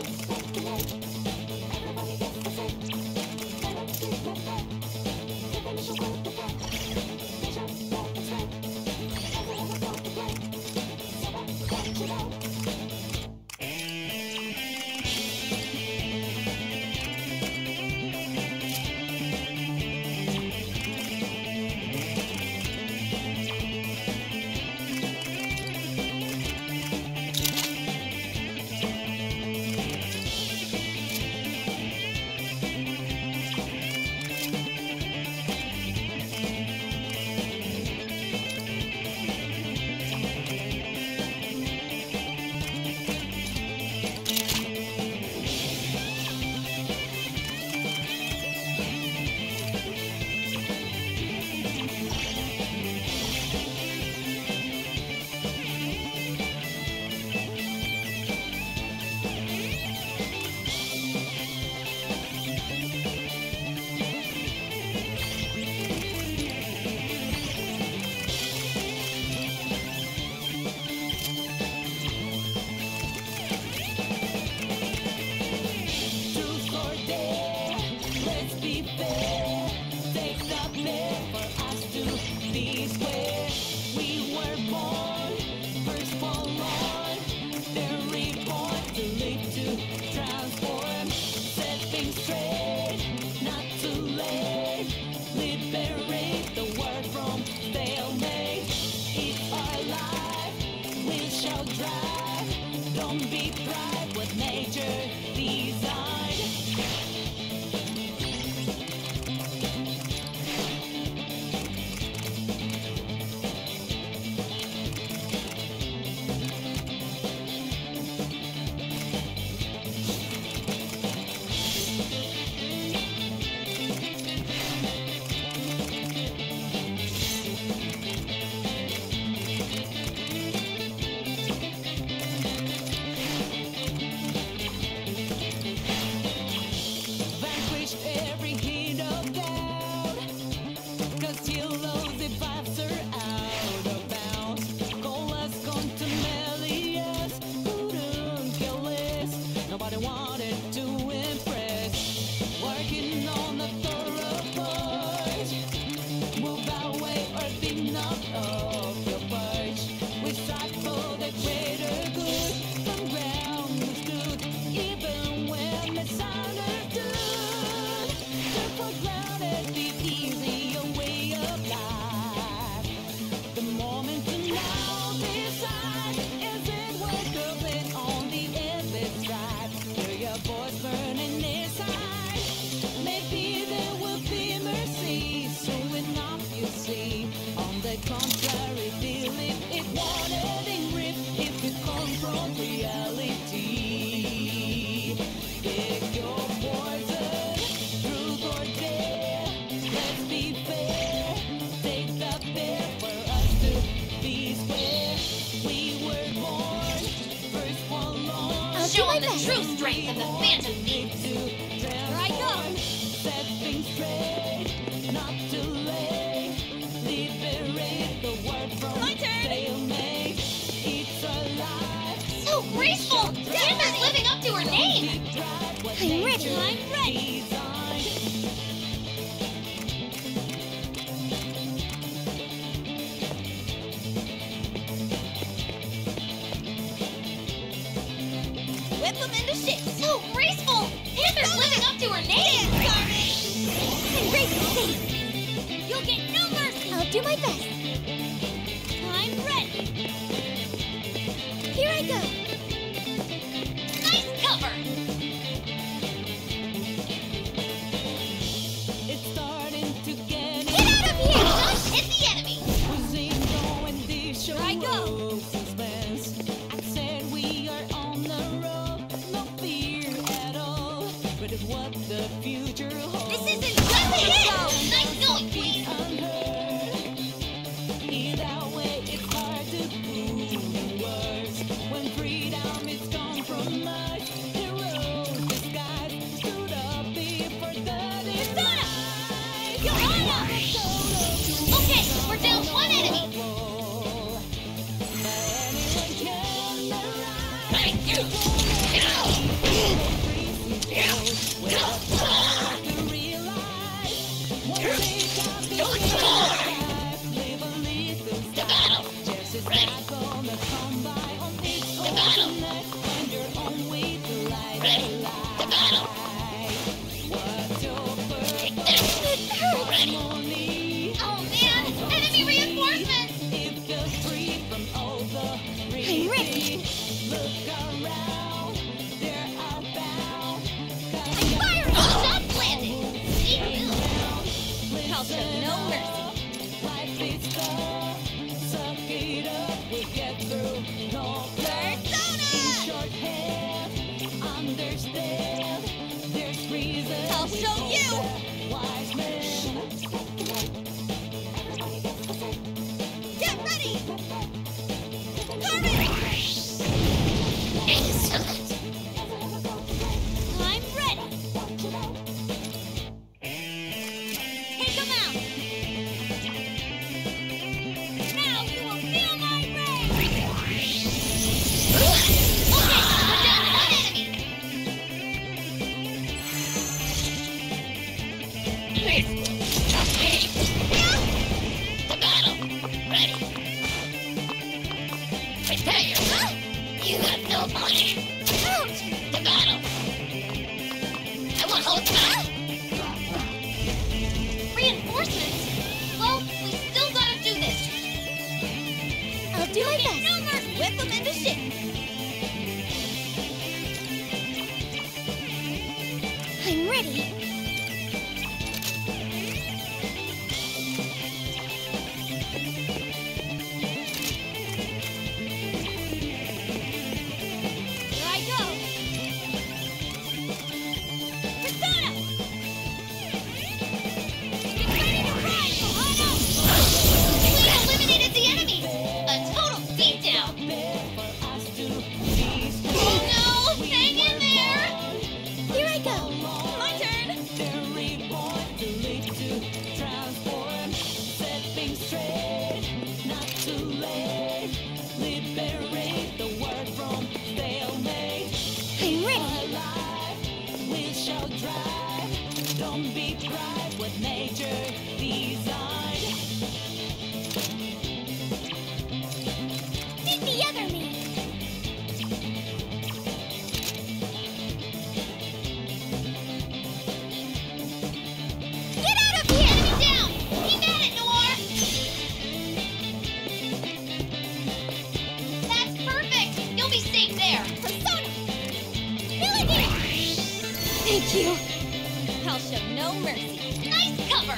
Truth or dare, let's be fair. Take the bait for us to be square. We were born, first forlorn. They're reborn to live, to transform. Set things straight, not too late. Liberate the world from stalemate. It's our life, we shall drive. Don't be pride what nature designed. Vanquish every hint of doubt, 'cause heroes if vibes are out of bounds. Call us contumelious, couldn't kill us. Nobody wanted to impress. Working on the thorough parts. Move away or be knocked off your perch. We strive for the greater good, from ground we stood, even when misunderstood. Took for granted the easier way of life. straight, not too late. Liberate the world from My turn. stalemate. It's alive. So graceful! Panther's living up to her name! I'm ready. I'm ready! Whip them into shape. So graceful! Panther's living up to her name! I'm ready to save. You'll get no mercy! I'll do my best. I'm ready! Here I go. Nice cover! It's starting to get Get out of here! Just hit the enemy! Here I go! Suspense. I said we are on the road, no fear at all. But it's what the future holds. This isn't just it! Nice going, Queen! Unheard. Either way, it's hard to prove words. When freedom is compromised, heroes disguised stood up before the design. You're on us! Okay, we're down one enemy! Oh man! Enemy reinforcements! I'm ready. Fire! Shot planted! Sneak move! I'll show no mercy! I'll show you! Get ready! Hurry! Excellent! I'm ready! Take him out! Now you will feel my rage! Okay, we're down to one enemy! The battle! Ready! Prepare yourself! You have no money! The battle! I want hold back! Reinforcements? Well, we still gotta do this! I'll do my best. No mercy! Whip them into shape. I'm ready. Here I go! Persona! Get ready to ride, Ohana! We eliminated the enemy! A total beatdown! Oh no! Hang in there! Here I go. My turn! I'm ready. Don't be proud what nature designed. Beat the other me. Get out of here! Enemy down! Keep at it, Noir! That's perfect! You'll be safe there! Persona! Milligan! Thank you. I'll show no mercy. Nice cover!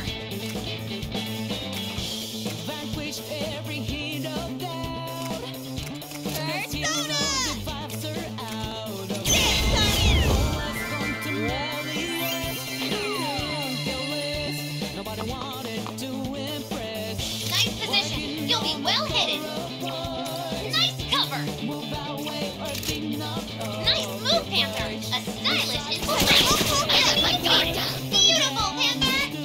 Vanquished every hint of doubt. Persona! Vibes are out of Get Welcome to Mellius. Ridiculous. Nobody wanted to impress. Nice position. You'll be well hidden. Nice cover. Move away or be knocked off. Nice move, Panther. A stylish installation. Enemy defeated. Beautiful, Panther.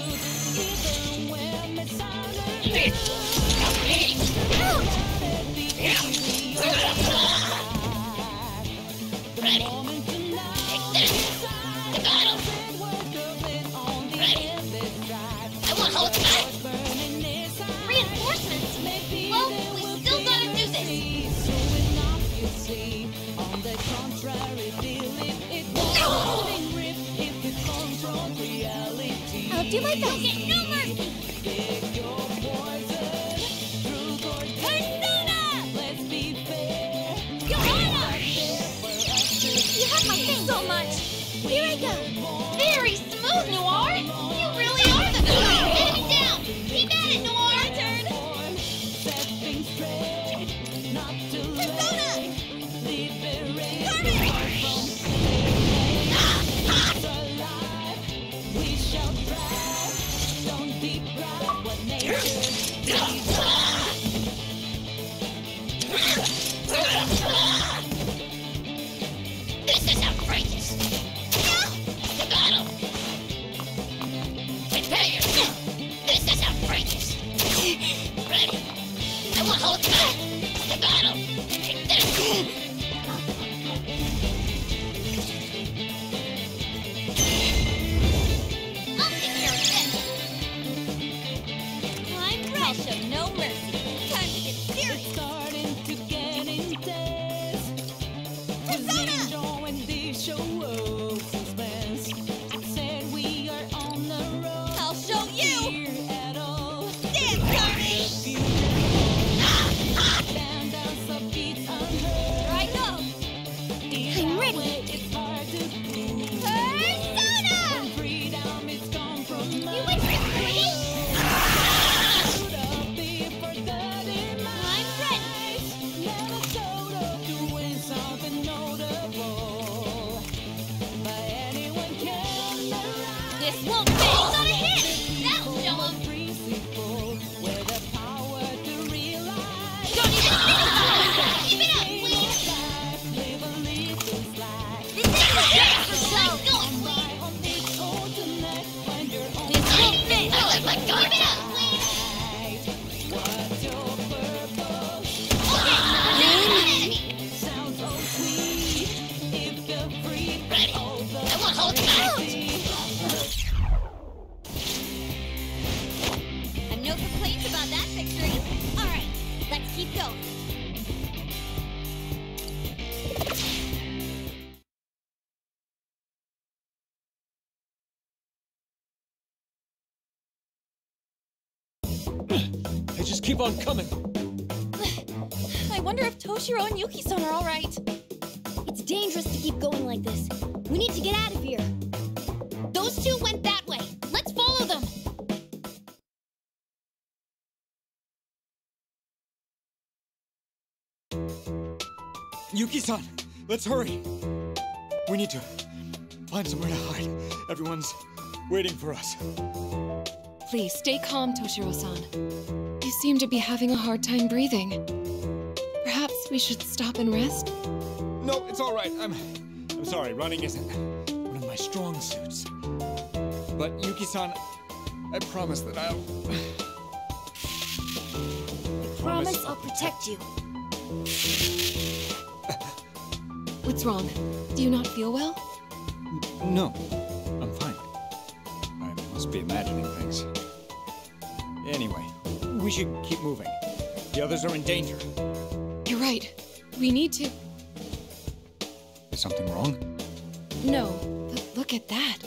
Reinforcements? Well, we still gotta do this. I'll do my best. Get no mercy. Persona! Joanna! You have my thing so much. Here I go. Very smooth, Noir. You really are the best. Enemy down. Keep at it, Noir. My turn. Persona! This is outrageous! Staccato! Prepare yourself! This is outrageous! Ready? I want hold tight! Staccato! Take this! I'll take care of this. I'm ready. I'll show no mercy. Time to get serious. Starting to get intense. Persona! Enjoying this show of suspense. Said we are on the road. I'll show you. Here at all. Damn, Carnage! Stand down some beats Here unheard. I go. I'm ready. It's hard to prove. Persona! Freedom is gone from You us. went for three? Could have been forgotten. I'm ready. Never thought of doing something notable. But anyone can arise. This won't fit. Not a hit. That'll show him. Principle with the power to realize. Don't even think about it. Keep it up, Queen. Live a little life. This is serious for show. Going, Queen. On its own tonight when you're on This won't fit. I let my guard Keep it up, down! Queen. what's your purpose? Okay, enemy. Sounds so sweet. If you're free, Ready? all the I want hold tight! I'm no complaints about that victory. All right, let's keep going. They just keep on coming. I wonder if Toshiro and Yuki-san are all right. It's dangerous to keep going like this. We need to get out of here. Those two went that way. Let's follow them. Yuki-san, let's hurry. We need to find somewhere to hide. Everyone's waiting for us. Please stay calm, Toshiro-san. You seem to be having a hard time breathing. Perhaps we should stop and rest? No, it's all right. I'm, I'm sorry. Running isn't one of my strong suits. But Yuki-san, I promise that I'll. I promise I'll protect you. What's wrong? Do you not feel well? No, I'm fine. I must be imagining things. Anyway, we should keep moving. The others are in danger. You're right. We need to... Is something wrong? No, but look at that.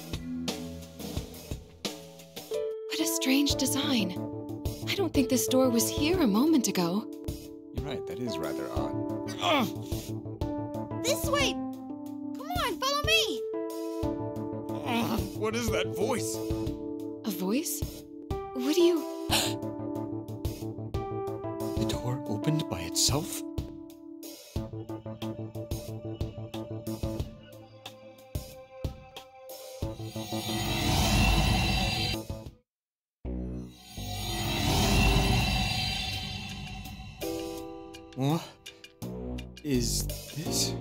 What a strange design. I don't think this door was here a moment ago. You're right, that is rather odd. This way. Come on, follow me. Ugh, what is that voice? A voice? What do you... The door opened by itself? What is this?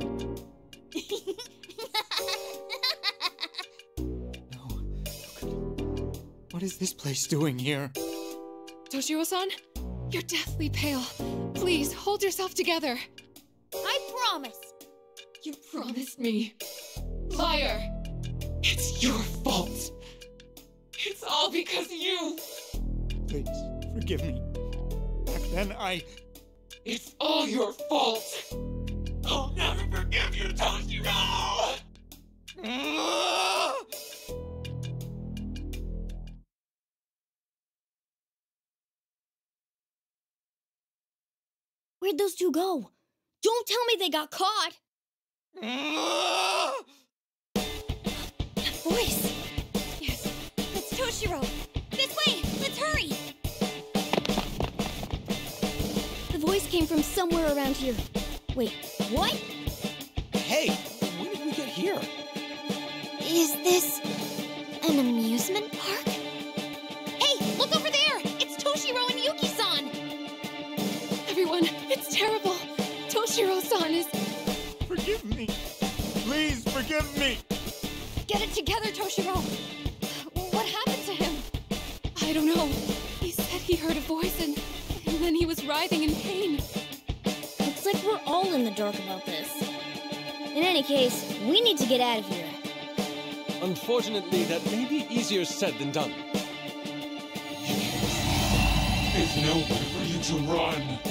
No. What is this place doing here? Toshiro-san? You're deathly pale. Please, hold yourself together. I promise. You promised me. Liar! It's your fault. It's all because of you. Please, forgive me. Back then, I... It's all your fault. I'll never forgive you, Tactica! Where'd those two go? Don't tell me they got caught! That voice! Yes, it's Toshiro! This way! Let's hurry! The voice came from somewhere around here. Wait, what? Hey, when did we get here? Is this an amusement park? Hey, look over there! It's Toshiro and Yuki-san! Everyone, it's terrible. Toshiro-san is... Forgive me. Please, forgive me. Get it together, Toshiro! What happened to him? I don't know. He said he heard a voice and, and then he was writhing in pain. Looks like we're all in the dark about this. In any case, we need to get out of here. Unfortunately, that may be easier said than done. There's nowhere for you to run.